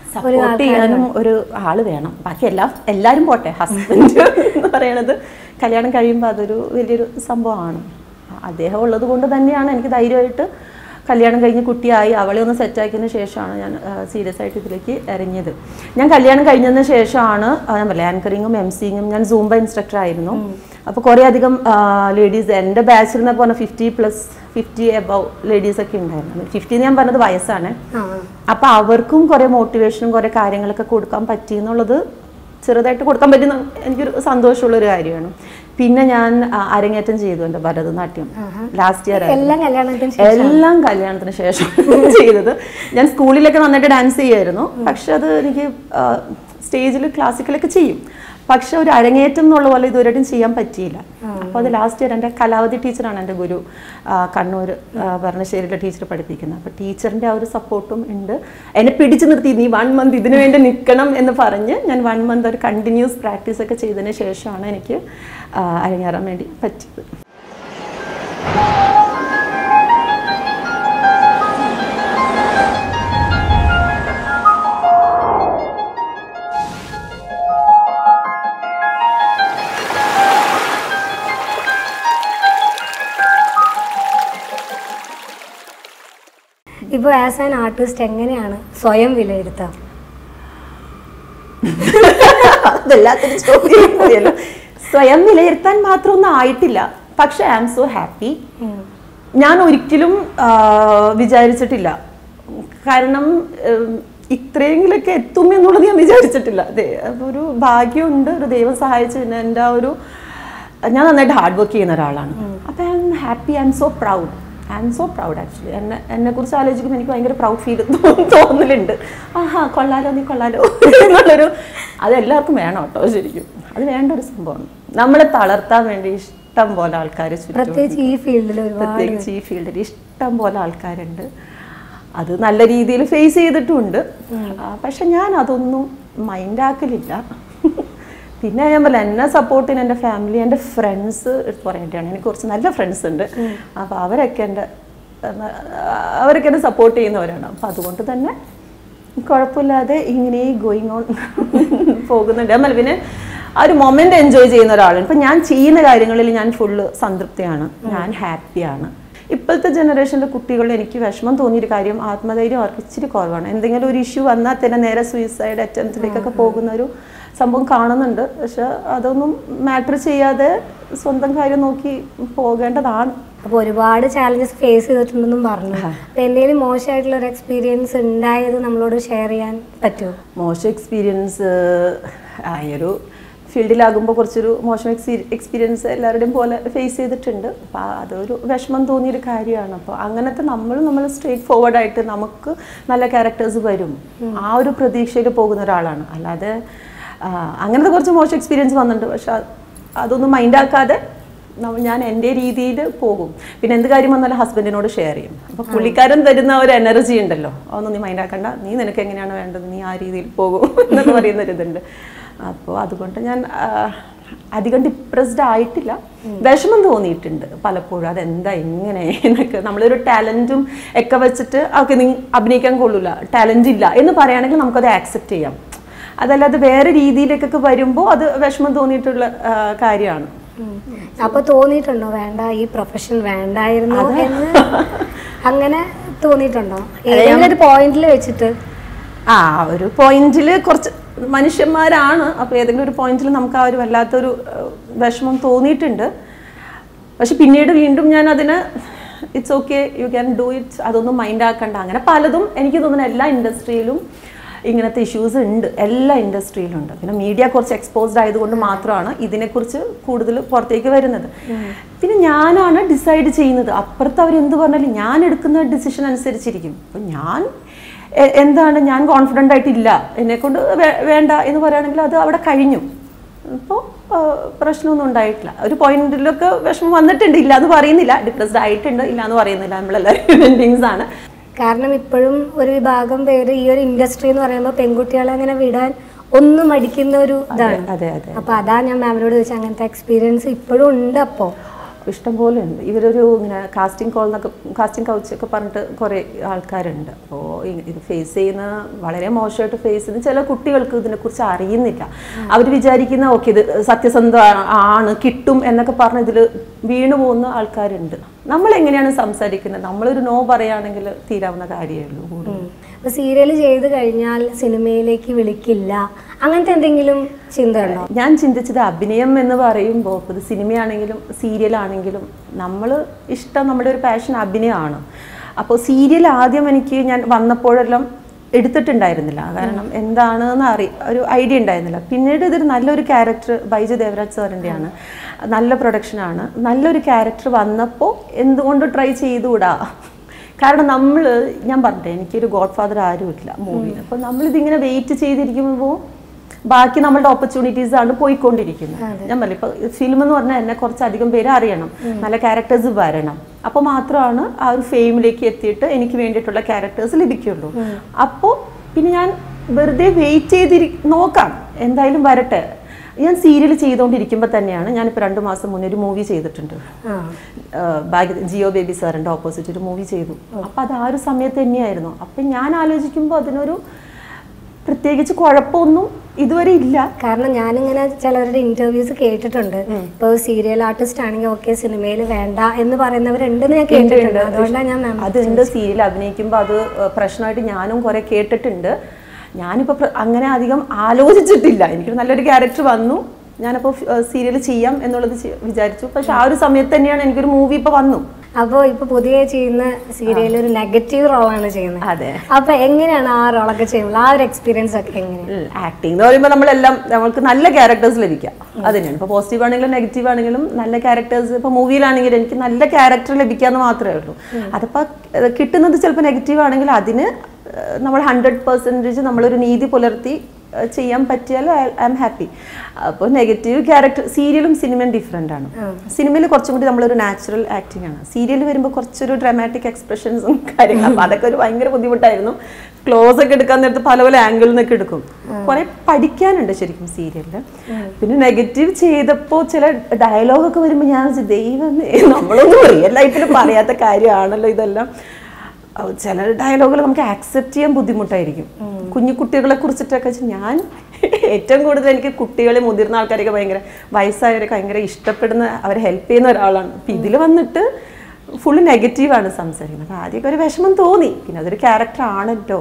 Speaker 2: ഒരു ആള് വേണം. ബാക്കി എല്ലാവരും പോട്ടെ, ഹസ്ബൻഡ് എന്ന് പറയണത് കല്യാണം കഴിയുമ്പോൾ അതൊരു വലിയൊരു സംഭവമാണ്. അദ്ദേഹം ഉള്ളത് കൊണ്ട് തന്നെയാണ് എനിക്ക് ധൈര്യമായിട്ട് കല്യാണം കഴിഞ്ഞ് കുട്ടിയായി അവളെ ഒന്ന് സെറ്റാക്കിയതിന് ശേഷമാണ് ഞാൻ സീരിയസ് ആയിട്ട് ഇതിലേക്ക് ഇറങ്ങിയത്. ഞാൻ കല്യാണം കഴിഞ്ഞതിന് ശേഷമാണ് ഞാൻ പറയാം ആങ്കറിങ്ങും എംസിങ്ങും. ഞാൻ സൂംബ ഇൻസ്ട്രക്ടർ ആയിരുന്നു. അപ്പോൾ കുറേ അധികം ലേഡീസ് എൻ്റെ ബാച്ചിൽ നിന്ന് പറഞ്ഞാൽ 50 എബവ് ലേഡീസൊക്കെ ഉണ്ടായിരുന്നു. 50 ഞാൻ പറഞ്ഞത് വയസ്സാണ്. അപ്പോൾ അവർക്കും കുറേ മോട്ടിവേഷനും കുറേ കാര്യങ്ങളൊക്കെ കൊടുക്കാൻ പറ്റി എന്നുള്ളത്, ചെറുതായിട്ട് കൊടുക്കാൻ പറ്റുന്ന എനിക്കൊരു സന്തോഷമുള്ളൊരു കാര്യമാണ്. പിന്നെ ഞാൻ അരങ്ങേറ്റം ചെയ്തു എൻ്റെ ഭരതനാട്യം ലാസ്റ്റ് ഇയർ. എല്ലാം കല്യാണത്തിന് ശേഷം ചെയ്തത്. ഞാൻ സ്കൂളിലൊക്കെ നന്നായിട്ട് ഡാൻസ് ചെയ്യുമായിരുന്നു. പക്ഷെ അത് എനിക്ക് സ്റ്റേജിൽ ക്ലാസിക്കലൊക്കെ ചെയ്യും, പക്ഷെ ഒരു അരങ്ങേറ്റം എന്നുള്ള പോലെ ഇതുവരെയായിട്ടും ചെയ്യാൻ പറ്റിയില്ല. അപ്പോൾ അത് ലാസ്റ്റ് ഇയർ എൻ്റെ കലാവതി ടീച്ചറാണ് എൻ്റെ ഗുരു, കണ്ണൂർ ഭരണശ്ശേരിയിലെ ടീച്ചർ പഠിപ്പിക്കുന്നത്. അപ്പോൾ ടീച്ചറിൻ്റെ ആ ഒരു സപ്പോർട്ടും ഉണ്ട്. എന്നെ പിടിച്ചു നിർത്തി, നീ 1 മന്ത് ഇതിനു വേണ്ടി നിൽക്കണം എന്ന് പറഞ്ഞ് ഞാൻ 1 മന്ത് ഒരു കണ്ടിന്യൂസ് പ്രാക്ടീസൊക്കെ ചെയ്തതിന് ശേഷമാണ് എനിക്ക് അരങ്ങേറാൻ വേണ്ടി പറ്റിയത്.
Speaker 1: ഇപ്പോൾ ആസ് ആൻ ആർട്ടിസ്റ്റ് എങ്ങനെയാണ് സ്വയം വിലയിരുത്താം?
Speaker 2: അതെല്ലാത്തിനും ചോദ്യം. സ്വയം വിലയിരുത്താൻ മാത്രമൊന്നും ആയിട്ടില്ല, പക്ഷെ ഐ ആം സോ ഹാപ്പി. ഞാൻ ഒരിക്കലും വിചാരിച്ചിട്ടില്ല, കാരണം ഇത്രയെങ്കിലൊക്കെ എത്തും എന്നുള്ളത് ഞാൻ വിചാരിച്ചിട്ടില്ല. അതെ, ഒരു ഭാഗ്യമുണ്ട്, ഒരു ദൈവം സഹായിച്ചു. എൻ്റെ ആ ഒരു, ഞാൻ നന്നായിട്ട് ഹാർഡ് വർക്ക് ചെയ്യുന്ന ഒരാളാണ്. അപ്പം I am happy, I am so proud actually. എന്നെക്കുറിച്ച് ആലോചിക്കുമ്പോൾ എനിക്ക് ഭയങ്കര പ്രൗഡ് ഫീൽ തോന്നലുണ്ട്. ആഹാ, കൊള്ളാലോ, നീ കൊള്ളാലോ എന്നുള്ളൊരു, അതെല്ലാവർക്കും വേണം കേട്ടോ. ശരിക്കും അത് വേണ്ട ഒരു സംഭവമാണ്. നമ്മളെ തളർത്താൻ വേണ്ടി ഇഷ്ടം പോലെ ആൾക്കാർ,
Speaker 1: പ്രത്യേകിച്ച് ഈ
Speaker 2: ഫീൽഡിൽ ഇഷ്ടം പോലെ ആൾക്കാരുണ്ട്. അത് നല്ല രീതിയിൽ ഫേസ് ചെയ്തിട്ടുമുണ്ട്. പക്ഷെ ഞാൻ അതൊന്നും മൈൻഡാക്കലില്ല. പിന്നെ ഞാൻ പറയാം, എന്നെ സപ്പോർട്ട് ചെയ്യുന്ന എൻ്റെ ഫാമിലി, എൻ്റെ ഫ്രണ്ട്സ് എടുത്ത് പറയേണ്ടതാണ്. എനിക്ക് കുറച്ച് നല്ല ഫ്രണ്ട്സ് ഉണ്ട്. അപ്പോൾ അവരൊക്കെ എന്നെ സപ്പോർട്ട് ചെയ്യുന്നവരാണ്. അപ്പോൾ അതുകൊണ്ട് തന്നെ കുഴപ്പമില്ലാതെ ഇങ്ങനെ ഗോയിങ് ഓൺ പോകുന്നുണ്ട്. പിന്നെ ആ ഒരു മൊമെൻ്റ് എൻജോയ് ചെയ്യുന്ന ഒരാളാണ്. ഇപ്പം ഞാൻ ചെയ്യുന്ന കാര്യങ്ങളിൽ ഞാൻ ഫുള്ള് സംതൃപ്തിയാണ്, ഞാൻ ഹാപ്പിയാണ്. ഇപ്പോഴത്തെ ജനറേഷനിലെ കുട്ടികളിൽ എനിക്ക് വിഷമം തോന്നിയൊരു കാര്യം, ആത്മധൈര്യം അവർക്ക് ഇച്ചിരി കുറവാണ്. എന്തെങ്കിലും ഒരു ഇഷ്യൂ വന്നാൽ തന്നെ നേരെ സൂയിസൈഡ് അറ്റംപ്റ്റിലേക്കൊക്കെ പോകുന്ന ഒരു സംഭവം കാണുന്നുണ്ട്. പക്ഷെ അതൊന്നും മാറ്റർ ചെയ്യാതെ സ്വന്തം കാര്യം നോക്കി പോകേണ്ടതാണ്.
Speaker 1: അപ്പോൾ ഒരുപാട് ചാലഞ്ചസ് ഫേസ് ചെയ്തിട്ടുണ്ടെന്നും പറഞ്ഞു. അപ്പോൾ എന്തെങ്കിലും മോശമായിട്ടുള്ള ഒരു എക്സ്പീരിയൻസ് ഉണ്ടായത് നമ്മളോട് ഷെയർ ചെയ്യാൻ പറ്റുമോ?
Speaker 2: മോശം എക്സ്പീരിയൻസ്, ഈ ഒരു ഫീൽഡിലാകുമ്പോൾ കുറച്ചൊരു മോശം എക്സ്പീരിയൻസ് എല്ലാവരുടെയും പോലെ ഫേസ് ചെയ്തിട്ടുണ്ട്. അപ്പോൾ അതൊരു വിഷമം തോന്നിയൊരു കാര്യമാണ്. അപ്പോൾ അങ്ങനത്തെ നമ്മൾ സ്ട്രേറ്റ് ഫോർവേഡായിട്ട് നമുക്ക് നല്ല ക്യാരക്ടേഴ്സ് വരും, ആ ഒരു പ്രതീക്ഷയിൽ പോകുന്ന ഒരാളാണ്. അല്ലാതെ അങ്ങനത്തെ കുറച്ച് മോശം എക്സ്പീരിയൻസ് വന്നിട്ടുണ്ട്. പക്ഷെ അതൊന്നും മൈൻഡാക്കാതെ ഞാൻ എൻ്റെ രീതിയിൽ പോകും. പിന്നെ എന്ത് കാര്യം വന്നാലും ഹസ്ബൻഡിനോട് ഷെയർ ചെയ്യും. അപ്പോൾ പുള്ളിക്കാരൻ തരുന്ന ഒരു എനർജി ഉണ്ടല്ലോ, അതൊന്നും നീ മൈൻഡാക്കണ്ട, നീ നിനക്ക് എങ്ങനെയാണ് വേണ്ടത്, നീ ആ രീതിയിൽ പോകും എന്നൊക്കെ പറയുന്നൊരിതുണ്ട്. അപ്പോൾ അതുകൊണ്ട് ഞാൻ അധികം ഡിപ്രസ്ഡ് ആയിട്ടില്ല. വിഷമം തോന്നിയിട്ടുണ്ട് പലപ്പോഴും, അതെന്താ എങ്ങനെ എന്നൊക്കെ. നമ്മളൊരു ടാലൻറ്റും ഒക്കെ വെച്ചിട്ട് ഓക്കെ നീ അഭിനയിക്കാൻ കൊള്ളില്ല, ടാലൻ്റ് ഇല്ല എന്ന് പറയുകയാണെങ്കിൽ നമുക്കത് ആക്സെപ്റ്റ് ചെയ്യാം. അതല്ലാതെ വേറെ രീതിയിലേക്കൊക്കെ വരുമ്പോൾ അത് വിഷമം തോന്നിയിട്ടുള്ള കാര്യമാണ്.
Speaker 1: അപ്പോൾ തോന്നിയിട്ടുണ്ടോ വേണ്ട, ഈ പ്രൊഫഷൻ വേണ്ടായിരുന്നു എന്ന്? അങ്ങനെ തോന്നിയിട്ടുണ്ടോ ഏതെങ്കിലും ഒരു പോയിന്റിൽ വെച്ചിട്ട്?
Speaker 2: ഒരു പോയിന്റിൽ കുറച്ച് മനുഷ്യന്മാരാണ്, അപ്പോൾ ഏതെങ്കിലും ഒരു പോയിന്റിൽ നമുക്ക് ആ ഒരു വല്ലാത്തൊരു വിഷമം തോന്നിയിട്ടുണ്ട്. പക്ഷെ പിന്നീട് വീണ്ടും ഞാൻ അതിന് it's okay, you can do it, അതൊന്നും മൈൻഡ് ആക്കണ്ട. അങ്ങനെ പലതും എനിക്ക് തോന്നുന്നു എല്ലാ ഇൻഡസ്ട്രിയിലും ഇങ്ങനത്തെ ഇഷ്യൂസ് ഉണ്ട്, എല്ലാ ഇൻഡസ്ട്രിയിലും ഉണ്ട്. പിന്നെ മീഡിയ കുറച്ച് എക്സ്പോസ്ഡ് ആയതുകൊണ്ട് മാത്രമാണ് ഇതിനെക്കുറിച്ച് കൂടുതൽ പുറത്തേക്ക് വരുന്നത്. പിന്നെ ഞാനാണ് ഡിസൈഡ് ചെയ്യുന്നത്. അപ്പുറത്ത് അവരെന്ത് പറഞ്ഞാലും ഞാൻ എടുക്കുന്ന ഡിസിഷൻ അനുസരിച്ചിരിക്കും. അപ്പം ഞാൻ കോൺഫിഡൻ്റ് ആയിട്ടില്ല, എന്നെക്കൊണ്ട് വേണ്ട എന്ന് പറയുകയാണെങ്കിൽ അത് അവിടെ കഴിഞ്ഞു. ഇപ്പോൾ പ്രശ്നമൊന്നും ഉണ്ടായിട്ടില്ല. ഒരു പോയിന്റിലൊക്കെ വിഷമം വന്നിട്ടുണ്ട്, ഇല്ല എന്ന് പറയുന്നില്ല, ഡിപ്രസ്ഡ് ആയിട്ടുണ്ട്, ഇല്ല എന്ന് പറയുന്നില്ല, നമ്മളെല്ലാവരും ഹ്യൂമൻ ബീങ്സ് ആണ്.
Speaker 1: കാരണം ഇപ്പോഴും ഒരു വിഭാഗം പേര് ഈ ഒരു ഇൻഡസ്ട്രി എന്ന് പറയുമ്പോൾ പെൺകുട്ടികളെ അങ്ങനെ വിടാൻ ഒന്നും മടിക്കുന്ന ഒരു ഇതാണ്. അപ്പൊ അതാ ഞാൻ മാമിനോട് ചോദിച്ചത്, അങ്ങനത്തെ എക്സ്പീരിയൻസ് ഇപ്പോഴും ഉണ്ട്? അപ്പോൾ
Speaker 2: ഇഷ്ടംപോലെ ഉണ്ട്. ഇവരൊരു ഇങ്ങനെ കാസ്റ്റിംഗ് കൗച്ച് ഒക്കെ പറഞ്ഞിട്ട് കുറേ ആൾക്കാരുണ്ട്. അപ്പോൾ ഇത് ഫേസ് ചെയ്യുന്ന വളരെ മോശമായിട്ട് ഫേസ് ചെയ്യുന്ന ചില കുട്ടികൾക്ക് ഇതിനെക്കുറിച്ച് അറിയുന്നില്ല. അവർ വിചാരിക്കുന്ന ഓക്കെ ഇത് സത്യസന്ധ ആണ്, കിട്ടും എന്നൊക്കെ പറഞ്ഞ് ഇതിൽ വീണു പോകുന്ന ആൾക്കാരുണ്ട്. നമ്മൾ എങ്ങനെയാണ് സംസാരിക്കുന്നത്? നമ്മളൊരു നോ പറയുകയാണെങ്കിൽ തീരാവുന്ന കാര്യമേ ഉള്ളൂ.
Speaker 1: അപ്പോൾ സീരിയൽ ചെയ്ത് കഴിഞ്ഞാൽ സിനിമയിലേക്ക് വിളിക്കില്ല, അങ്ങനത്തെ എന്തെങ്കിലും ചിന്ത ഉണ്ടോ?
Speaker 2: ഞാൻ ചിന്തിച്ചത് അഭിനയം എന്ന് പറയുമ്പോൾ ഇത് സിനിമയാണെങ്കിലും സീരിയലാണെങ്കിലും നമ്മുടെ ഒരു പാഷൻ അഭിനയമാണ്. അപ്പോൾ സീരിയൽ ആദ്യം ഞാൻ വന്നപ്പോഴെല്ലാം എടുത്തിട്ടുണ്ടായിരുന്നില്ല, കാരണം എന്താണെന്ന് ഒരു ഐഡിയ ഉണ്ടായിരുന്നില്ല. പിന്നീട് ഇതൊരു നല്ലൊരു ക്യാരക്ടർ ബൈജു ദേവരാജ് സാറിൻ്റെയാണ്, നല്ല പ്രൊഡക്ഷനാണ്, നല്ലൊരു ക്യാരക്ടർ വന്നപ്പോൾ എന്തുകൊണ്ട് ട്രൈ ചെയ്തുകൂടാ? കാരണം ഞാൻ പറഞ്ഞിട്ടേ എനിക്കൊരു ഗോഡ് ഫാദർ ആരുമില്ല മൂവിയിൽ. അപ്പോൾ നമ്മളിതിങ്ങനെ വെയിറ്റ് ചെയ്തിരിക്കുമ്പോൾ ബാക്കി നമ്മളുടെ ഓപ്പർച്യൂണിറ്റീസ് ആണ് പോയിക്കൊണ്ടിരിക്കുന്നത്. ഞാൻ പറഞ്ഞു ഇപ്പോൾ ഫിലിം എന്ന് പറഞ്ഞാൽ എന്നെ കുറച്ചധികം പേര് അറിയണം, നല്ല ക്യാരക്ടേഴ്സ് വരണം, അപ്പോൾ മാത്രമാണ് ആ ഒരു ഫെയിമിലേക്ക് എത്തിയിട്ട് എനിക്ക് വേണ്ടിയിട്ടുള്ള ക്യാരക്ടേഴ്സ് ലഭിക്കുള്ളൂ. അപ്പോൾ പിന്നെ ഞാൻ വെറുതെ വെയിറ്റ് നോക്കാം, എന്തായാലും വരട്ടെ. ഞാൻ സീരിയൽ ചെയ്തുകൊണ്ടിരിക്കുമ്പോൾ തന്നെയാണ് ഞാനിപ്പോൾ 2 മാസം മുന്നേ ഒരു മൂവി ചെയ്തിട്ടുണ്ട്. ജിയോ ബേബി സാറിൻ്റെ ഓപ്പോസിറ്റ് ഒരു മൂവി ചെയ്തു. അപ്പം അത് ആ ഒരു സമയത്ത് തന്നെയായിരുന്നു. അപ്പം ഞാൻ ആലോചിക്കുമ്പോൾ അതിനൊരു പ്രത്യേകിച്ച് കുഴപ്പമൊന്നും ഇതുവരെ ഇല്ല.
Speaker 1: കാരണം ഞാനിങ്ങനെ ചിലവരുടെ ഇന്റർവ്യൂസ് കേട്ടിട്ടുണ്ട്, ഇപ്പോൾ സീരിയൽ ആർട്ടിസ്റ്റ് ആണെങ്കിൽ ഓക്കെ സിനിമയിൽ വേണ്ട എന്ന് പറയുന്നവരുണ്ടെന്ന് ഞാൻ കേട്ടിട്ടുണ്ട്. അതുകൊണ്ടാണ് ഞാൻ
Speaker 2: അതുണ്ട്, സീരിയൽ അഭിനയിക്കുമ്പോൾ അത് പ്രശ്നമായിട്ട് ഞാനും കുറെ കേട്ടിട്ടുണ്ട്. ഞാനിപ്പോൾ അങ്ങനെ അധികം ആലോചിച്ചിട്ടില്ല. എനിക്കൊരു നല്ലൊരു ക്യാരക്ടർ വന്നു, ഞാനപ്പോൾ സീരിയൽ ചെയ്യാം എന്നുള്ളത് വിചാരിച്ചു. പക്ഷെ ആ ഒരു സമയത്ത് തന്നെയാണ് എനിക്കൊരു മൂവി ഇപ്പോൾ വന്നു.
Speaker 1: അപ്പോൾ ഇപ്പോൾ പുതിയ ചെയ്യുന്ന സീരിയൽ ഒരു നെഗറ്റീവ് റോളാണ് ചെയ്യുന്നത്.
Speaker 2: അതെ.
Speaker 1: അപ്പോൾ എങ്ങനെയാണ് ആ റോളൊക്കെ ചെയ്യുമ്പോൾ ആ ഒരു എക്സ്പീരിയൻസ് ഒക്കെ എങ്ങനെയാണ്?
Speaker 2: ആക്ടിംഗ് എന്ന് പറയുമ്പോൾ നമുക്ക് നല്ല ക്യാരക്ടേഴ്സ് ലഭിക്കാം, അത് തന്നെയാണ്. ഇപ്പോൾ പോസിറ്റീവ് ആണെങ്കിലും നെഗറ്റീവ് ആണെങ്കിലും നല്ല ക്യാരക്ടേഴ്സ്, ഇപ്പോൾ മൂവിയിലാണെങ്കിലും എനിക്ക് നല്ല ക്യാരക്ടർ ലഭിക്കാമെന്ന് മാത്രമേ ഉള്ളൂ. അതിപ്പോൾ കിട്ടുന്നത് ചിലപ്പോൾ നെഗറ്റീവ് ആണെങ്കിൽ അതിന് നമ്മൾ 100% നമ്മളൊരു നീതി പുലർത്തി ചെയ്യാൻ പറ്റിയാൽ ഐ ആം ഹാപ്പി. അപ്പോൾ നെഗറ്റീവ് ക്യാരക്ടർ സീരിയലും സിനിമയും ഡിഫറെൻ്റ് ആണ്. സിനിമയിൽ കുറച്ചും കൂടി നമ്മളൊരു നാച്ചുറൽ ആക്ടിങ് ആണ്. സീരിയൽ വരുമ്പോൾ കുറച്ചൊരു ഡ്രാമാറ്റിക് എക്സ്പ്രഷൻസും കാര്യങ്ങളും, അപ്പോൾ അതൊക്കെ ഒരു ഭയങ്കര ബുദ്ധിമുട്ടായിരുന്നു. ക്ലോസ് ഒക്കെ എടുക്കാൻ നേരത്ത് പല പല ആംഗിളിൽ നിന്നൊക്കെ എടുക്കും. കുറെ പഠിക്കാനുണ്ട് ശരിക്കും സീരിയലിൽ. പിന്നെ നെഗറ്റീവ് ചെയ്തപ്പോൾ ചില ഡയലോഗൊക്കെ വരുമ്പോൾ ഞാൻ ദൈവമേ, നമ്മളൊന്നും റിയൽ ലൈഫിൽ പറയാത്ത കാര്യമാണല്ലോ ഇതെല്ലാം. ചില ഡയലോഗുകൾ നമുക്ക് ആക്സെപ്റ്റ് ചെയ്യാൻ ബുദ്ധിമുട്ടായിരിക്കും. കുഞ്ഞു കുട്ടികളെ കുറിച്ചിട്ടൊക്കെ ഞാൻ ഏറ്റവും കൂടുതൽ എനിക്ക് കുട്ടികളെ, മുതിർന്ന ആൾക്കാരൊക്കെ ഭയങ്കര വയസ്സായവരൊക്കെ ഭയങ്കര ഇഷ്ടപ്പെടുന്ന, അവരെ ഹെൽപ്പ് ചെയ്യുന്ന ഒരാളാണ്. അപ്പം ഇതിൽ വന്നിട്ട് ഫുള്ള് നെഗറ്റീവാണ് സംസാരിക്കുന്നത്. അപ്പം ആദ്യമൊക്കെ ഒരു വിഷമം തോന്നി, പിന്നെ അതൊരു ക്യാരക്ടർ ആണല്ലോ,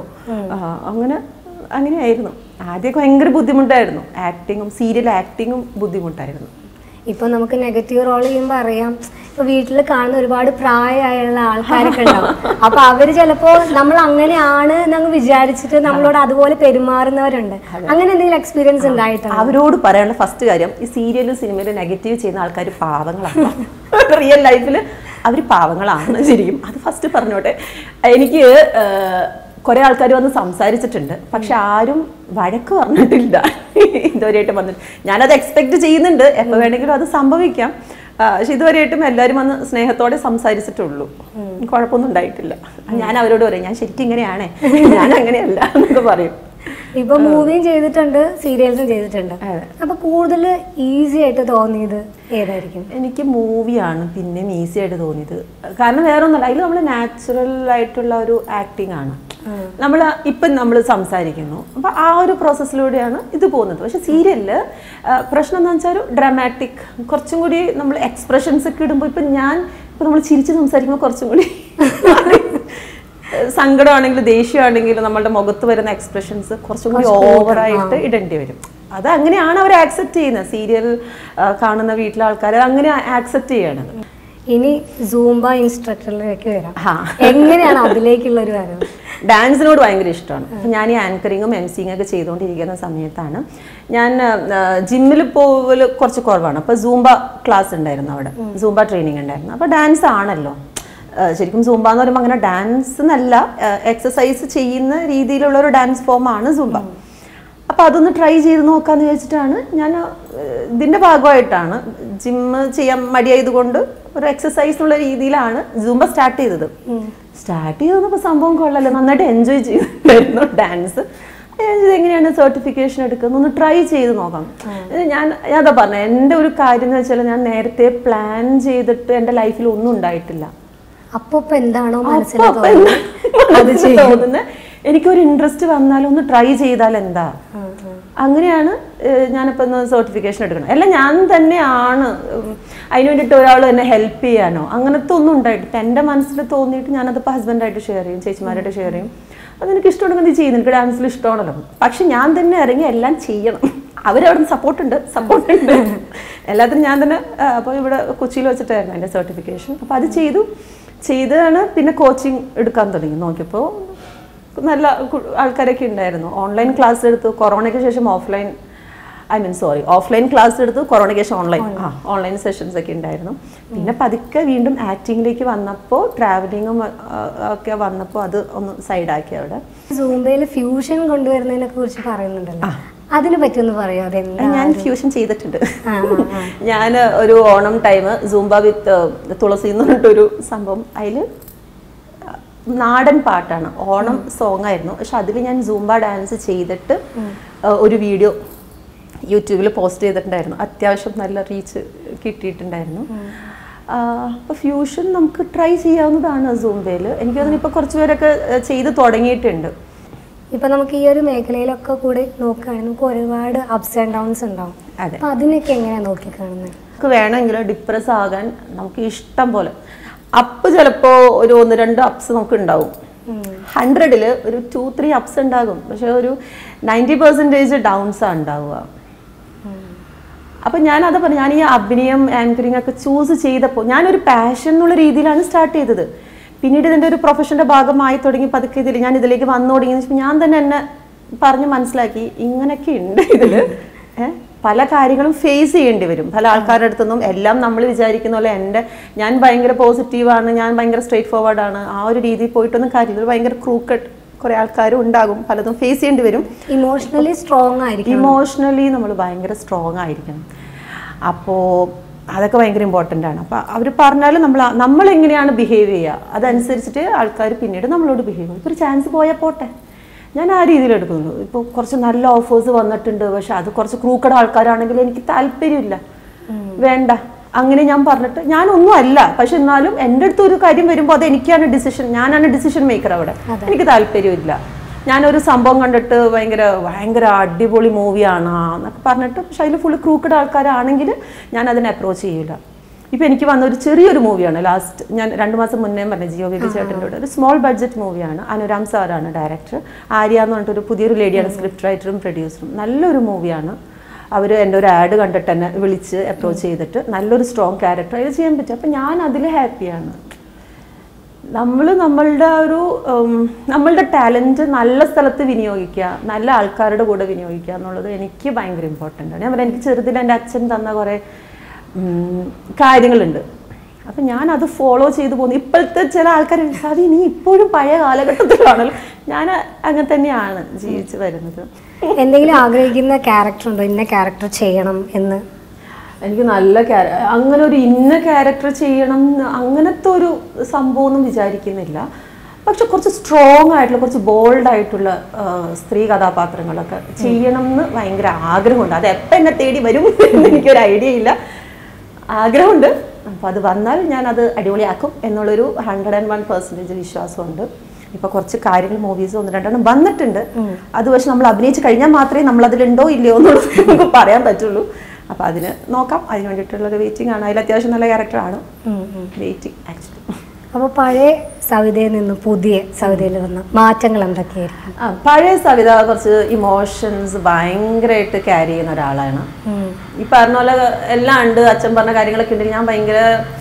Speaker 2: അങ്ങനെയായിരുന്നു. ആദ്യമൊക്കെ ഭയങ്കര ബുദ്ധിമുട്ടായിരുന്നു. സീരിയൽ ആക്ടിങ്ങും ബുദ്ധിമുട്ടായിരുന്നു.
Speaker 1: ഇപ്പോൾ നമുക്ക് നെഗറ്റീവ് റോൾ ചെയ്യുമ്പോൾ അറിയാം, ഇപ്പോൾ വീട്ടിൽ കാണുന്ന ഒരുപാട് പ്രായമായുള്ള ആൾക്കാരൊക്കെ ഉണ്ടാവും. അപ്പോൾ അവർ ചിലപ്പോൾ നമ്മൾ അങ്ങനെയാണ് എന്നങ്ങ് വിചാരിച്ചിട്ട് നമ്മളോട് അതുപോലെ പെരുമാറുന്നവരുണ്ട്. അങ്ങനെ എന്തെങ്കിലും എക്സ്പീരിയൻസ് ഉണ്ടായിട്ടുണ്ട്?
Speaker 2: അവരോട് പറയാനുള്ള ഫസ്റ്റ് കാര്യം, ഈ സീരിയലും സിനിമയിലും നെഗറ്റീവ് ചെയ്യുന്ന ആൾക്കാർ പാവങ്ങളാണ്. റിയൽ ലൈഫിൽ അവർ പാവങ്ങളാണ് ശരിക്കും. അത് ഫസ്റ്റ് പറഞ്ഞോട്ടെ. എനിക്ക് കുറെ ആൾക്കാർ വന്ന് സംസാരിച്ചിട്ടുണ്ട്, പക്ഷെ ആരും വഴക്ക് പറഞ്ഞിട്ടില്ല ഇതുവരെയായിട്ടും വന്നിട്ട്. ഞാനത് എക്സ്പെക്ട് ചെയ്യുന്നുണ്ട്, എപ്പോൾ വേണമെങ്കിലും അത് സംഭവിക്കാം. പക്ഷെ ഇതുവരെയായിട്ടും എല്ലാവരും വന്ന് സ്നേഹത്തോടെ സംസാരിച്ചിട്ടുള്ളൂ, കുഴപ്പമൊന്നും ഉണ്ടായിട്ടില്ല. ഞാൻ അവരോട് പറയും, ഞാൻ ശരിക്കും ഇങ്ങനെയാണേ, ഞാൻ അങ്ങനെയല്ല എന്നൊക്കെ പറയും.
Speaker 1: ഇപ്പൊ മൂവിയും ചെയ്തിട്ടുണ്ട്, സീരിയൽസും ചെയ്തിട്ടുണ്ട്. അപ്പൊ കൂടുതൽ ഈസി ആയിട്ട് തോന്നിയത് ഏതായിരിക്കും?
Speaker 2: എനിക്ക് മൂവിയാണ് പിന്നെയും ഈസി ആയിട്ട് തോന്നിയത്. കാരണം വേറെ ഒന്നുമല്ല, അതിൽ നമ്മൾ നാച്ചുറൽ ആയിട്ടുള്ള ഒരു ആക്ടിങ് ആണ്. നമ്മൾ സംസാരിക്കുന്നു, അപ്പൊ ആ ഒരു പ്രോസസ്സിലൂടെയാണ് ഇത് പോകുന്നത്. പക്ഷെ സീരിയലില് പ്രശ്നം എന്ന് വെച്ചാൽ ഒരു ഡ്രാമാറ്റിക്, കുറച്ചും കൂടി നമ്മൾ എക്സ്പ്രഷൻസ് ഒക്കെ ഇടുമ്പോൾ, ഇപ്പൊ നമ്മൾ ചിരിച്ച് സംസാരിക്കുമ്പോൾ കുറച്ചും കൂടി സങ്കടമാണെങ്കിലും ദേഷ്യമാണെങ്കിലും നമ്മളുടെ മുഖത്ത് വരുന്ന എക്സ്പ്രഷൻസ് കുറച്ചും കൂടി ഓവറായിട്ട് ഇടേണ്ടി വരും. അത് അങ്ങനെയാണ് അവർ ആക്സെപ്റ്റ് ചെയ്യുന്നത്. സീരിയൽ കാണുന്ന വീട്ടിലെ ആൾക്കാർ അങ്ങനെ ആക്സെപ്റ്റ് ചെയ്യണത്.
Speaker 1: ഇനി സൂംബ ഇൻസ്ട്രക്ടറിലേക്ക് വരാം. എങ്ങനെയാണ് അതിലേക്കുള്ള ഒരു വരവ്?
Speaker 2: ഡാൻസിനോട് ഭയങ്കര ഇഷ്ടമാണ്. അപ്പം ഞാൻ ഈ ആങ്കറിങ്ങും എംസിങ് ഒക്കെ ചെയ്തുകൊണ്ടിരിക്കുന്ന സമയത്താണ് ഞാൻ ജിമ്മിൽ പോവൽ കുറച്ച് കുറവാണ്. അപ്പോൾ സൂംബ ക്ലാസ് ഉണ്ടായിരുന്നു, അവിടെ സൂംബ ട്രെയിനിങ് ഉണ്ടായിരുന്നു. അപ്പോൾ ഡാൻസ് ആണല്ലോ ശരിക്കും. സൂംബ എന്ന് പറയുമ്പോൾ അങ്ങനെ ഡാൻസ് എന്നല്ല, എക്സസൈസ് ചെയ്യുന്ന രീതിയിലുള്ള ഒരു ഡാൻസ് ഫോമാണ് സൂംബ. അപ്പോൾ അതൊന്ന് ട്രൈ ചെയ്ത് നോക്കാമെന്ന് വിചാരിച്ചിട്ടാണ് ഞാൻ. ഇതിൻ്റെ ഭാഗമായിട്ടാണ് ജിമ്മ് ചെയ്യാൻ മടിയായതുകൊണ്ട് ഒരു എക്സസൈസ് എന്നുള്ള രീതിയിലാണ് സൂംബ സ്റ്റാർട്ട് ചെയ്തത്. സ്റ്റാർട്ട് ചെയ്തപ്പോൾ സംഭവം കൊള്ളല്ലോ, നന്നായിട്ട് എൻജോയ് ചെയ്തിട്ടുണ്ടായിരുന്നു ഡാൻസ്. എങ്ങനെയാണ് സർട്ടിഫിക്കേഷൻ എടുക്കുന്നത് ഒന്ന് ട്രൈ ചെയ്ത് നോക്കാം. ഞാൻ അതാ പറഞ്ഞത്, എൻ്റെ ഒരു കാര്യം എന്ന് വെച്ചാൽ ഞാൻ നേരത്തെ പ്ലാൻ ചെയ്തിട്ട് എൻ്റെ ലൈഫിൽ ഒന്നും ഉണ്ടായിട്ടില്ല.
Speaker 1: അപ്പോൾ എന്താണോ തോന്നുന്നത്,
Speaker 2: എനിക്കൊരു ഇൻട്രസ്റ്റ് വന്നാൽ ഒന്ന് ട്രൈ ചെയ്താൽ എന്താ, അങ്ങനെയാണ് ഞാനിപ്പോൾ ഒന്ന് സർട്ടിഫിക്കേഷൻ എടുക്കണം. അല്ല ഞാൻ തന്നെയാണ് അതിന് വേണ്ടിയിട്ട് ഒരാൾ എന്നെ ഹെൽപ്പ് ചെയ്യാനോ അങ്ങനത്തെ ഒന്നും ഉണ്ടായിട്ടില്ല. എൻ്റെ മനസ്സിൽ തോന്നിയിട്ട് ഞാനതിപ്പോൾ ഹസ്ബൻഡായിട്ട് ഷെയർ ചെയ്യും, ചേച്ചിമാരായിട്ട് ഷെയർ ചെയ്യും. അതെനിക്ക് ഇഷ്ടമുണ്ടെങ്കിൽ ഇത് ചെയ്യുന്നു, എനിക്ക് ഡാൻസിൽ ഇഷ്ടമാണല്ലോ. പക്ഷെ ഞാൻ തന്നെ ഇറങ്ങി എല്ലാം ചെയ്യണം. അവരവിടെ സപ്പോർട്ടുണ്ട് എല്ലാത്തിനും ഞാൻ തന്നെ. അപ്പോൾ ഇവിടെ കൊച്ചിയിൽ വെച്ചിട്ടായിരുന്നു എൻ്റെ സർട്ടിഫിക്കേഷൻ. അപ്പോൾ അത് ചെയ്താണ്. പിന്നെ കോച്ചിങ് എടുക്കാൻ തുടങ്ങി. നോക്കിയപ്പോൾ നല്ല ആൾക്കാരൊക്കെ ഉണ്ടായിരുന്നു. ഓൺലൈൻ ക്ലാസ് എടുത്തു, കൊറോണയ്ക്ക് ശേഷം ഓഫ്ലൈൻ ക്ലാസ് എടുത്തു, കൊറോണയ്ക്ക് ശേഷം ഓൺലൈൻ സെഷൻസ് ഒക്കെ ഉണ്ടായിരുന്നു. പിന്നെ പതുക്കെ വീണ്ടും ആക്ടിങ്ങിലേക്ക് വന്നപ്പോൾ, ട്രാവലിങ്ങും ഒക്കെ വന്നപ്പോൾ അത് ഒന്ന് സൈഡാക്കി. അവിടെ
Speaker 1: സൂംബയിൽ ഫ്യൂഷൻ കൊണ്ടുവരുന്നതിനെ കുറിച്ച് പറയുന്നുണ്ടല്ലോ, അതിനെ പറ്റിയൊന്ന് പറയാം.
Speaker 2: ഞാൻ ഫ്യൂഷൻ ചെയ്തിട്ടുണ്ട്. ഞാൻ ഒരു Onam time Zumba with Thulasi എന്ന് പറഞ്ഞിട്ടൊരു സംഭവം, അതിൽ നാടൻ പാട്ടാണ്, ഓണം സോങ് ആയിരുന്നു. പക്ഷെ അതിൽ ഞാൻ സൂംബ ഡാൻസ് ചെയ്തിട്ട് ഒരു വീഡിയോ യൂട്യൂബിൽ പോസ്റ്റ് ചെയ്തിട്ടുണ്ടായിരുന്നു. അത്യാവശ്യം നല്ല റീച്ച് കിട്ടിയിട്ടുണ്ടായിരുന്നു. അപ്പോൾ ഫ്യൂഷൻ നമുക്ക് ട്രൈ ചെയ്യാവുന്നതാണ് സൂംബയിൽ. എനിക്ക് തോന്നുന്നു ഇപ്പോൾ കുറച്ച് പേരൊക്കെ ചെയ്ത് തുടങ്ങിയിട്ടുണ്ട്.
Speaker 1: ഇപ്പം നമുക്ക് ഈ ഒരു മേഖലയിലൊക്കെ കൂടി നോക്കുകയാണെങ്കിൽ നമുക്ക് ഒരുപാട് അപ്സ് ആൻഡ് ഡൗൺസ് ഉണ്ടാവും. അപ്പം അതിനൊക്കെ എങ്ങനെയാണ് നോക്കിക്കാണുന്നത്?
Speaker 2: നമുക്ക് വേണമെങ്കിൽ ഡിപ്രസ് ആകാൻ നമുക്ക് ഇഷ്ടം പോലെ അപ്പ്, ചിലപ്പോൾ ഒരു 1-2 അപ്സ് നമുക്ക് ഉണ്ടാവും. 100-ൽ ഒരു 2-3 അപ്സ് ഉണ്ടാകും. പക്ഷെ ഒരു 90% ഡൗൺസാണ് ഉണ്ടാവുക. അപ്പം ഞാനത് പറഞ്ഞു, ഞാൻ ഈ അഭിനയം ആങ്കറിങ് ഒക്കെ ചൂസ് ചെയ്തപ്പോൾ ഞാനൊരു പാഷൻ എന്നുള്ള രീതിയിലാണ് സ്റ്റാർട്ട് ചെയ്തത്. പിന്നീട് ഇതിൻ്റെ ഒരു പ്രൊഫഷൻ്റെ ഭാഗമായി തുടങ്ങി പതുക്കെ ഞാൻ ഇതിലേക്ക് വന്നു തുടങ്ങിയെന്ന് വെച്ചാൽ ഞാൻ തന്നെ എന്നെ പറഞ്ഞ് മനസ്സിലാക്കി, ഇങ്ങനെയൊക്കെ ഉണ്ട് ഇതിൽ. പല കാര്യങ്ങളും ഫേസ് ചെയ്യേണ്ടി വരും പല ആൾക്കാരുടെ അടുത്തൊന്നും. എല്ലാം നമ്മൾ വിചാരിക്കുന്ന പോലെ ഞാൻ ഭയങ്കര പോസിറ്റീവാണ്, ഞാൻ ഭയങ്കര സ്ട്രേറ്റ് ഫോർവേഡാണ്, ആ ഒരു രീതിയിൽ പോയിട്ടൊന്നും കാര്യമില്ല. ഭയങ്കര ക്രൂക്കട്ട് കുറേ ആൾക്കാരും ഉണ്ടാകും, പലതും ഫേസ് ചെയ്യേണ്ടി വരും.
Speaker 1: ഇമോഷണലി സ്ട്രോങ് ആയിരിക്കും.
Speaker 2: ഇമോഷണലി നമ്മൾ ഭയങ്കര സ്ട്രോങ് ആയിരിക്കണം. അപ്പോൾ അതൊക്കെ ഭയങ്കര ഇമ്പോർട്ടൻ്റ് ആണ്. അപ്പോൾ അവർ പറഞ്ഞാലും നമ്മൾ എങ്ങനെയാണ് ബിഹേവ് ചെയ്യുക അതനുസരിച്ചിട്ട് ആൾക്കാർ പിന്നീട് നമ്മളോട് ബിഹേവ് ചെയ്യും. ഇപ്പോൾ ഒരു ചാൻസ് പോയാൽ പോട്ടെ, ഞാൻ ആ രീതിയിൽ എടുക്കുന്നു. ഇപ്പോൾ കുറച്ച് നല്ല ഓഫേഴ്സ് വന്നിട്ടുണ്ട്, പക്ഷെ അത് കുറച്ച് ക്രൂക്കട ആൾക്കാരാണെങ്കിൽ എനിക്ക് താല്പര്യമില്ല, വേണ്ട, അങ്ങനെ ഞാൻ പറഞ്ഞിട്ട് ഞാനൊന്നും അല്ല. പക്ഷെ എന്നാലും എൻ്റെ അടുത്ത് ഒരു കാര്യം വരുമ്പോൾ അത് ഞാനാണ് ഡിസിഷൻ മേക്കർ. അവിടെ എനിക്ക് താല്പര്യമില്ല. ഞാനൊരു സംഭവം കണ്ടിട്ട് ഭയങ്കര അടിപൊളി മൂവിയാണ് എന്നൊക്കെ പറഞ്ഞിട്ട്, പക്ഷെ അതിൽ ഫുള്ള് ക്രൂക്കട ആൾക്കാരാണെങ്കിൽ ഞാൻ അതിനെ അപ്രോച്ച് ചെയ്യില്ല. ഇപ്പോൾ എനിക്ക് വന്ന ഒരു ചെറിയൊരു മൂവിയാണ് ലാസ്റ്റ്, ഞാൻ 2 മാസം മുന്നേ പറഞ്ഞ ജിയോ ബേബി ചേട്ടൻ്റെ കൂടെ ഒരു സ്മോൾ ബഡ്ജറ്റ് മൂവിയാണ്. അനുരാം സാറാണ് ഡയറക്ടർ. ആര്യ എന്ന് പറഞ്ഞിട്ടൊരു പുതിയൊരു ലേഡിയാണ് സ്ക്രിപ്റ്റ് റൈറ്ററും പ്രൊഡ്യൂസറും. നല്ലൊരു മൂവിയാണ്. അവർ എൻ്റെ ഒരു ആഡ് കണ്ടിട്ട് എന്നെ വിളിച്ച് അപ്രോച്ച് ചെയ്തിട്ട് നല്ലൊരു സ്ട്രോങ് ക്യാരക്ടർ അതിൽ ചെയ്യാൻ പറ്റും. അപ്പം ഞാൻ അതിൽ ഹാപ്പിയാണ്. നമ്മളുടെ ടാലൻറ്റ് നല്ല സ്ഥലത്ത് വിനിയോഗിക്കുക, നല്ല ആൾക്കാരുടെ കൂടെ വിനിയോഗിക്കുക എന്നുള്ളത് എനിക്ക് ഭയങ്കര ഇമ്പോർട്ടൻ്റ് ആണ്. ഞാൻ പറയാം, എനിക്ക് ചെറുതിൽ എൻ്റെ അച്ഛൻ തന്ന കുറേ കാര്യങ്ങളുണ്ട്. അപ്പം ഞാൻ അത് ഫോളോ ചെയ്തു പോകുന്നു. ഇപ്പോഴത്തെ ചില ആൾക്കാർ അത് നീ ഇപ്പോഴും പഴയ കാലഘട്ടത്തിലാണല്ലോ. ഞാൻ അങ്ങനെ തന്നെയാണ് ജീവിച്ച് വരുന്നത്.
Speaker 1: എന്തെങ്കിലും ആഗ്രഹിക്കുന്ന ക്യാരക്ടർ ഉണ്ടോ, ഇന്ന ക്യാരക്ടർ ചെയ്യണം എന്ന്?
Speaker 2: എനിക്ക് നല്ല അങ്ങനെ ഒരു ഇന്ന ക്യാരക്ടർ ചെയ്യണം അങ്ങനത്തെ ഒരു സംഭവമൊന്നും വിചാരിക്കുന്നില്ല. പക്ഷെ കുറച്ച് സ്ട്രോങ് ആയിട്ടുള്ള, കുറച്ച് ബോൾഡ് ആയിട്ടുള്ള സ്ത്രീ കഥാപാത്രങ്ങളൊക്കെ ചെയ്യണം എന്ന് ഭയങ്കര ആഗ്രഹമുണ്ട്. അത് എപ്പോൾ എന്നെ തേടി വരും എന്ന് എനിക്കൊരു ഐഡിയ ഇല്ല, ആഗ്രഹമുണ്ട്. അപ്പോൾ അത് വന്നാൽ ഞാനത് അടിപൊളിയാക്കും എന്നുള്ളൊരു 101% വിശ്വാസമുണ്ട്. ഇപ്പോൾ കുറച്ച് കാര്യങ്ങൾ മൂവീസ് 1-2 വന്നിട്ടുണ്ട്. അത് പക്ഷെ നമ്മൾ അഭിനയിച്ച് കഴിഞ്ഞാൽ മാത്രമേ നമ്മൾ അതിലുണ്ടോ ഇല്ലയോ എന്നുള്ളത് നമുക്ക് പറയാൻ പറ്റുള്ളൂ. അപ്പോൾ അതിന് നോക്കാം, അതിന് വേണ്ടിയിട്ടുള്ളൊരു വെയിറ്റിംഗ് ആണ്. അതിൽ അത്യാവശ്യം നല്ല ക്യാരക്ടറാണ്, വെയിറ്റിംഗ് ആക്ച്വലി.
Speaker 1: അപ്പോൾ പഴയ സവിതയിൽ നിന്ന് പുതിയ സവിതയിൽ വന്ന മാറ്റങ്ങൾ എന്തൊക്കെയായിരിക്കും?
Speaker 2: പഴയ സവിത കുറച്ച് ഇമോഷൻസ് ഭയങ്കരമായിട്ട് ക്യാരി ചെയ്യുന്ന ഒരാളാണ്. ഈ പറഞ്ഞ പോലെ എല്ലാം ഉണ്ട്, അച്ഛൻ പറഞ്ഞ കാര്യങ്ങളൊക്കെ ഉണ്ടെങ്കിൽ ഞാൻ ഭയങ്കര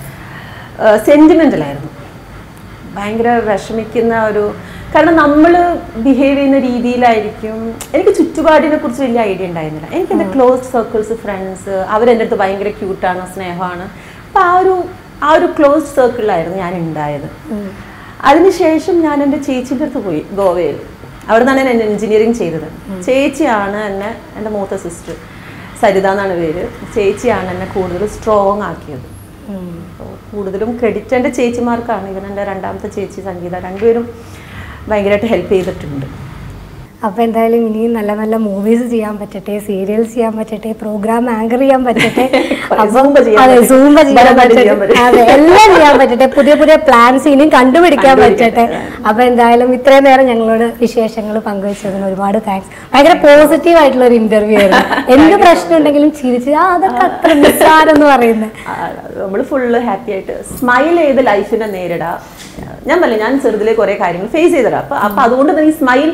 Speaker 2: സെന്റിമെന്റലായിരുന്നു, ഭയങ്കര വിഷമിക്കുന്ന ഒരു, കാരണം നമ്മൾ ബിഹേവ് ചെയ്യുന്ന രീതിയിലായിരിക്കും. എനിക്ക് ചുറ്റുപാടിനെ കുറിച്ച് വലിയ ഐഡിയ ഉണ്ടായിരുന്നില്ല. എനിക്ക് എൻ്റെ ക്ലോസ് സർക്കിൾസ്, ഫ്രണ്ട്സ്, അവരെൻ്റെ അടുത്ത് ഭയങ്കര ക്യൂട്ടാണ്, സ്നേഹമാണ്. അപ്പം ആ ഒരു ക്ലോസ് സർക്കിളിലായിരുന്നു ഞാൻ ഉണ്ടായത്. അതിനുശേഷം ഞാൻ എൻ്റെ ചേച്ചീൻ്റെ അടുത്ത് പോയി ഗോവയിൽ. അവിടെ നിന്നാണ് ഞാൻ എൻജിനീയറിങ് ചെയ്തത്. ചേച്ചിയാണ് എന്നെ, എൻ്റെ മൂത്ത സിസ്റ്റർ സരിത എന്നാണ് പേര്, ചേച്ചിയാണ് എന്നെ കൂടുതൽ സ്ട്രോങ് ആക്കിയത്. കൂടുതലും ക്രെഡിറ്റ് എൻ്റെ ചേച്ചിമാർക്കാണ്. ഇവൻ എൻ്റെ രണ്ടാമത്തെ ചേച്ചി സംഗീത, രണ്ടുപേരും ഭയങ്കരമായിട്ട് ഹെൽപ്പ് ചെയ്തിട്ടുണ്ട്.
Speaker 1: അപ്പോൾ എന്തായാലും ഇനിയും നല്ല നല്ല മൂവീസ് ചെയ്യാൻ പറ്റട്ടെ, സീരിയൽസ് ചെയ്യാൻ പറ്റട്ടെ, പ്രോഗ്രാം ആങ്കർ ചെയ്യാൻ പറ്റട്ടെ, അതെ സൂംബ ചെയ്യാൻ പറ്റട്ടെ, അതെ എല്ലാം ചെയ്യാൻ പറ്റട്ടെ, പുതിയ പുതിയ പ്ലാൻസ് ഇനിയും കണ്ടുപിടിക്കാൻ പറ്റട്ടെ. അപ്പോൾ എന്തായാലും ഇത്രയും നേരം ഞങ്ങളോട് വിശേഷങ്ങൾ പങ്കുവെച്ചതിന് ഒരുപാട് താങ്ക്സ്. ഭയങ്കര പോസിറ്റീവ് ആയിട്ടുള്ള ഒരു ഇന്റർവ്യൂ ആയിരുന്നു. എന്ത് പ്രശ്നം ഉണ്ടെങ്കിലും ചിരിച്ച് അതൊക്കെ അത്ര നിസ്സാരെന്ന് പറയുന്നത്.
Speaker 2: നമ്മൾ ഫുള്ള് ഹാപ്പി ആയിട്ട് സ്മൈൽ ചെയ്ത് ലൈഫിനെ നേരിടാം. ഞാൻ പറയില്ല, ഞാൻ ചെറുതിലെ കുറേ കാര്യങ്ങൾ ഫേസ് ചെയ്തിടാം. അപ്പം അതുകൊണ്ട് തന്നെ ഈ സ്മൈൽ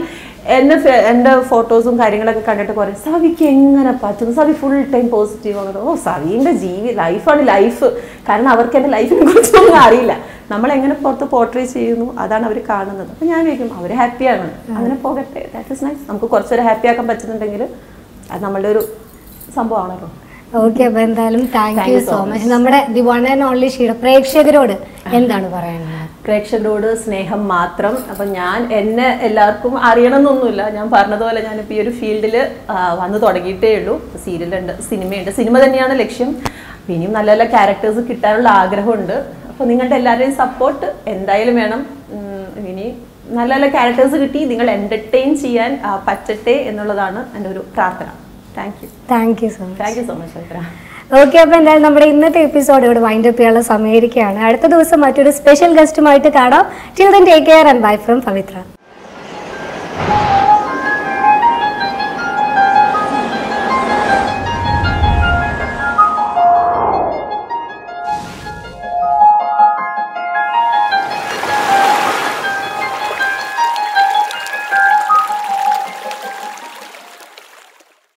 Speaker 2: എൻ്റെ ഫോട്ടോസും കാര്യങ്ങളൊക്കെ കണ്ടിട്ട് കുറേ സവിക്ക് എങ്ങനെ പറ്റുന്നു, സവി ഫുൾ ടൈം പോസിറ്റീവ് ആണ്. സവിൻ്റെ ലൈഫാണ് ലൈഫ്. കാരണം അവർക്ക് എൻ്റെ ലൈഫിനെ കുറിച്ചൊന്നും അറിയില്ല. നമ്മളെങ്ങനെ പുറത്ത് പോർട്രേ ചെയ്യുന്നു അതാണ് അവർ കാണുന്നത്. അപ്പം ഞാൻ വിചാരിക്കും അവർ ഹാപ്പിയാണ്, അങ്ങനെ പോകട്ടെ, ദാറ്റ് ഈസ് നൈസ്. നമുക്ക് കുറച്ചൊരു ഹാപ്പി ആക്കാൻ പറ്റുന്നുണ്ടെങ്കിൽ അത് നമ്മളുടെ ഒരു സംഭവമാണല്ലോ.
Speaker 1: ഓക്കെ, അപ്പോൾ എന്തായാലും താങ്ക് യു സോ മച്ച്. നമ്മുടെ ദി വൺ ആൻഡ് ഓൺലി ഷീയുടെ പ്രേക്ഷകരോട് എന്താണ് പറയാനുള്ളത്?
Speaker 2: പ്രേക്ഷകരോട് സ്നേഹം മാത്രം. അപ്പം ഞാൻ എന്നെ എല്ലാവർക്കും അറിയണമെന്നൊന്നുമില്ല. ഞാൻ പറഞ്ഞതുപോലെ ഞാനിപ്പോൾ ഈ ഒരു ഫീൽഡിൽ വന്ന് തുടങ്ങിയിട്ടേ ഉള്ളൂ. സീരിയലുണ്ട്, സിനിമയുണ്ട്, സിനിമ തന്നെയാണ് ലക്ഷ്യം. ഇനിയും നല്ല നല്ല ക്യാരക്ടേഴ്സ് കിട്ടാനുള്ള ആഗ്രഹമുണ്ട്. അപ്പോൾ നിങ്ങളുടെ എല്ലാവരുടെയും സപ്പോർട്ട് എന്തായാലും വേണം. ഇനി നല്ല നല്ല ക്യാരക്ടേഴ്സ് കിട്ടി നിങ്ങൾ എൻ്റർടൈൻ ചെയ്യാൻ പറ്റട്ടെ എന്നുള്ളതാണ് എൻ്റെ ഒരു പ്രാർത്ഥന.
Speaker 1: Thank you so
Speaker 2: much Chaithra.
Speaker 1: Okay, അപ്പോൾ എന്തായാലും നമ്മുടെ ഇന്നത്തെ എപ്പിസോഡ് ഇവിടെ വൈൻഡ് അപ്പ് ചെയ്യാനുള്ള സമയമായിരിക്കുകയാണ്. അടുത്ത ദിവസം മറ്റൊരു സ്പെഷ്യൽ ഗസ്റ്റുമായിട്ട് കാണാം. Till then take care and bye from Pavithra.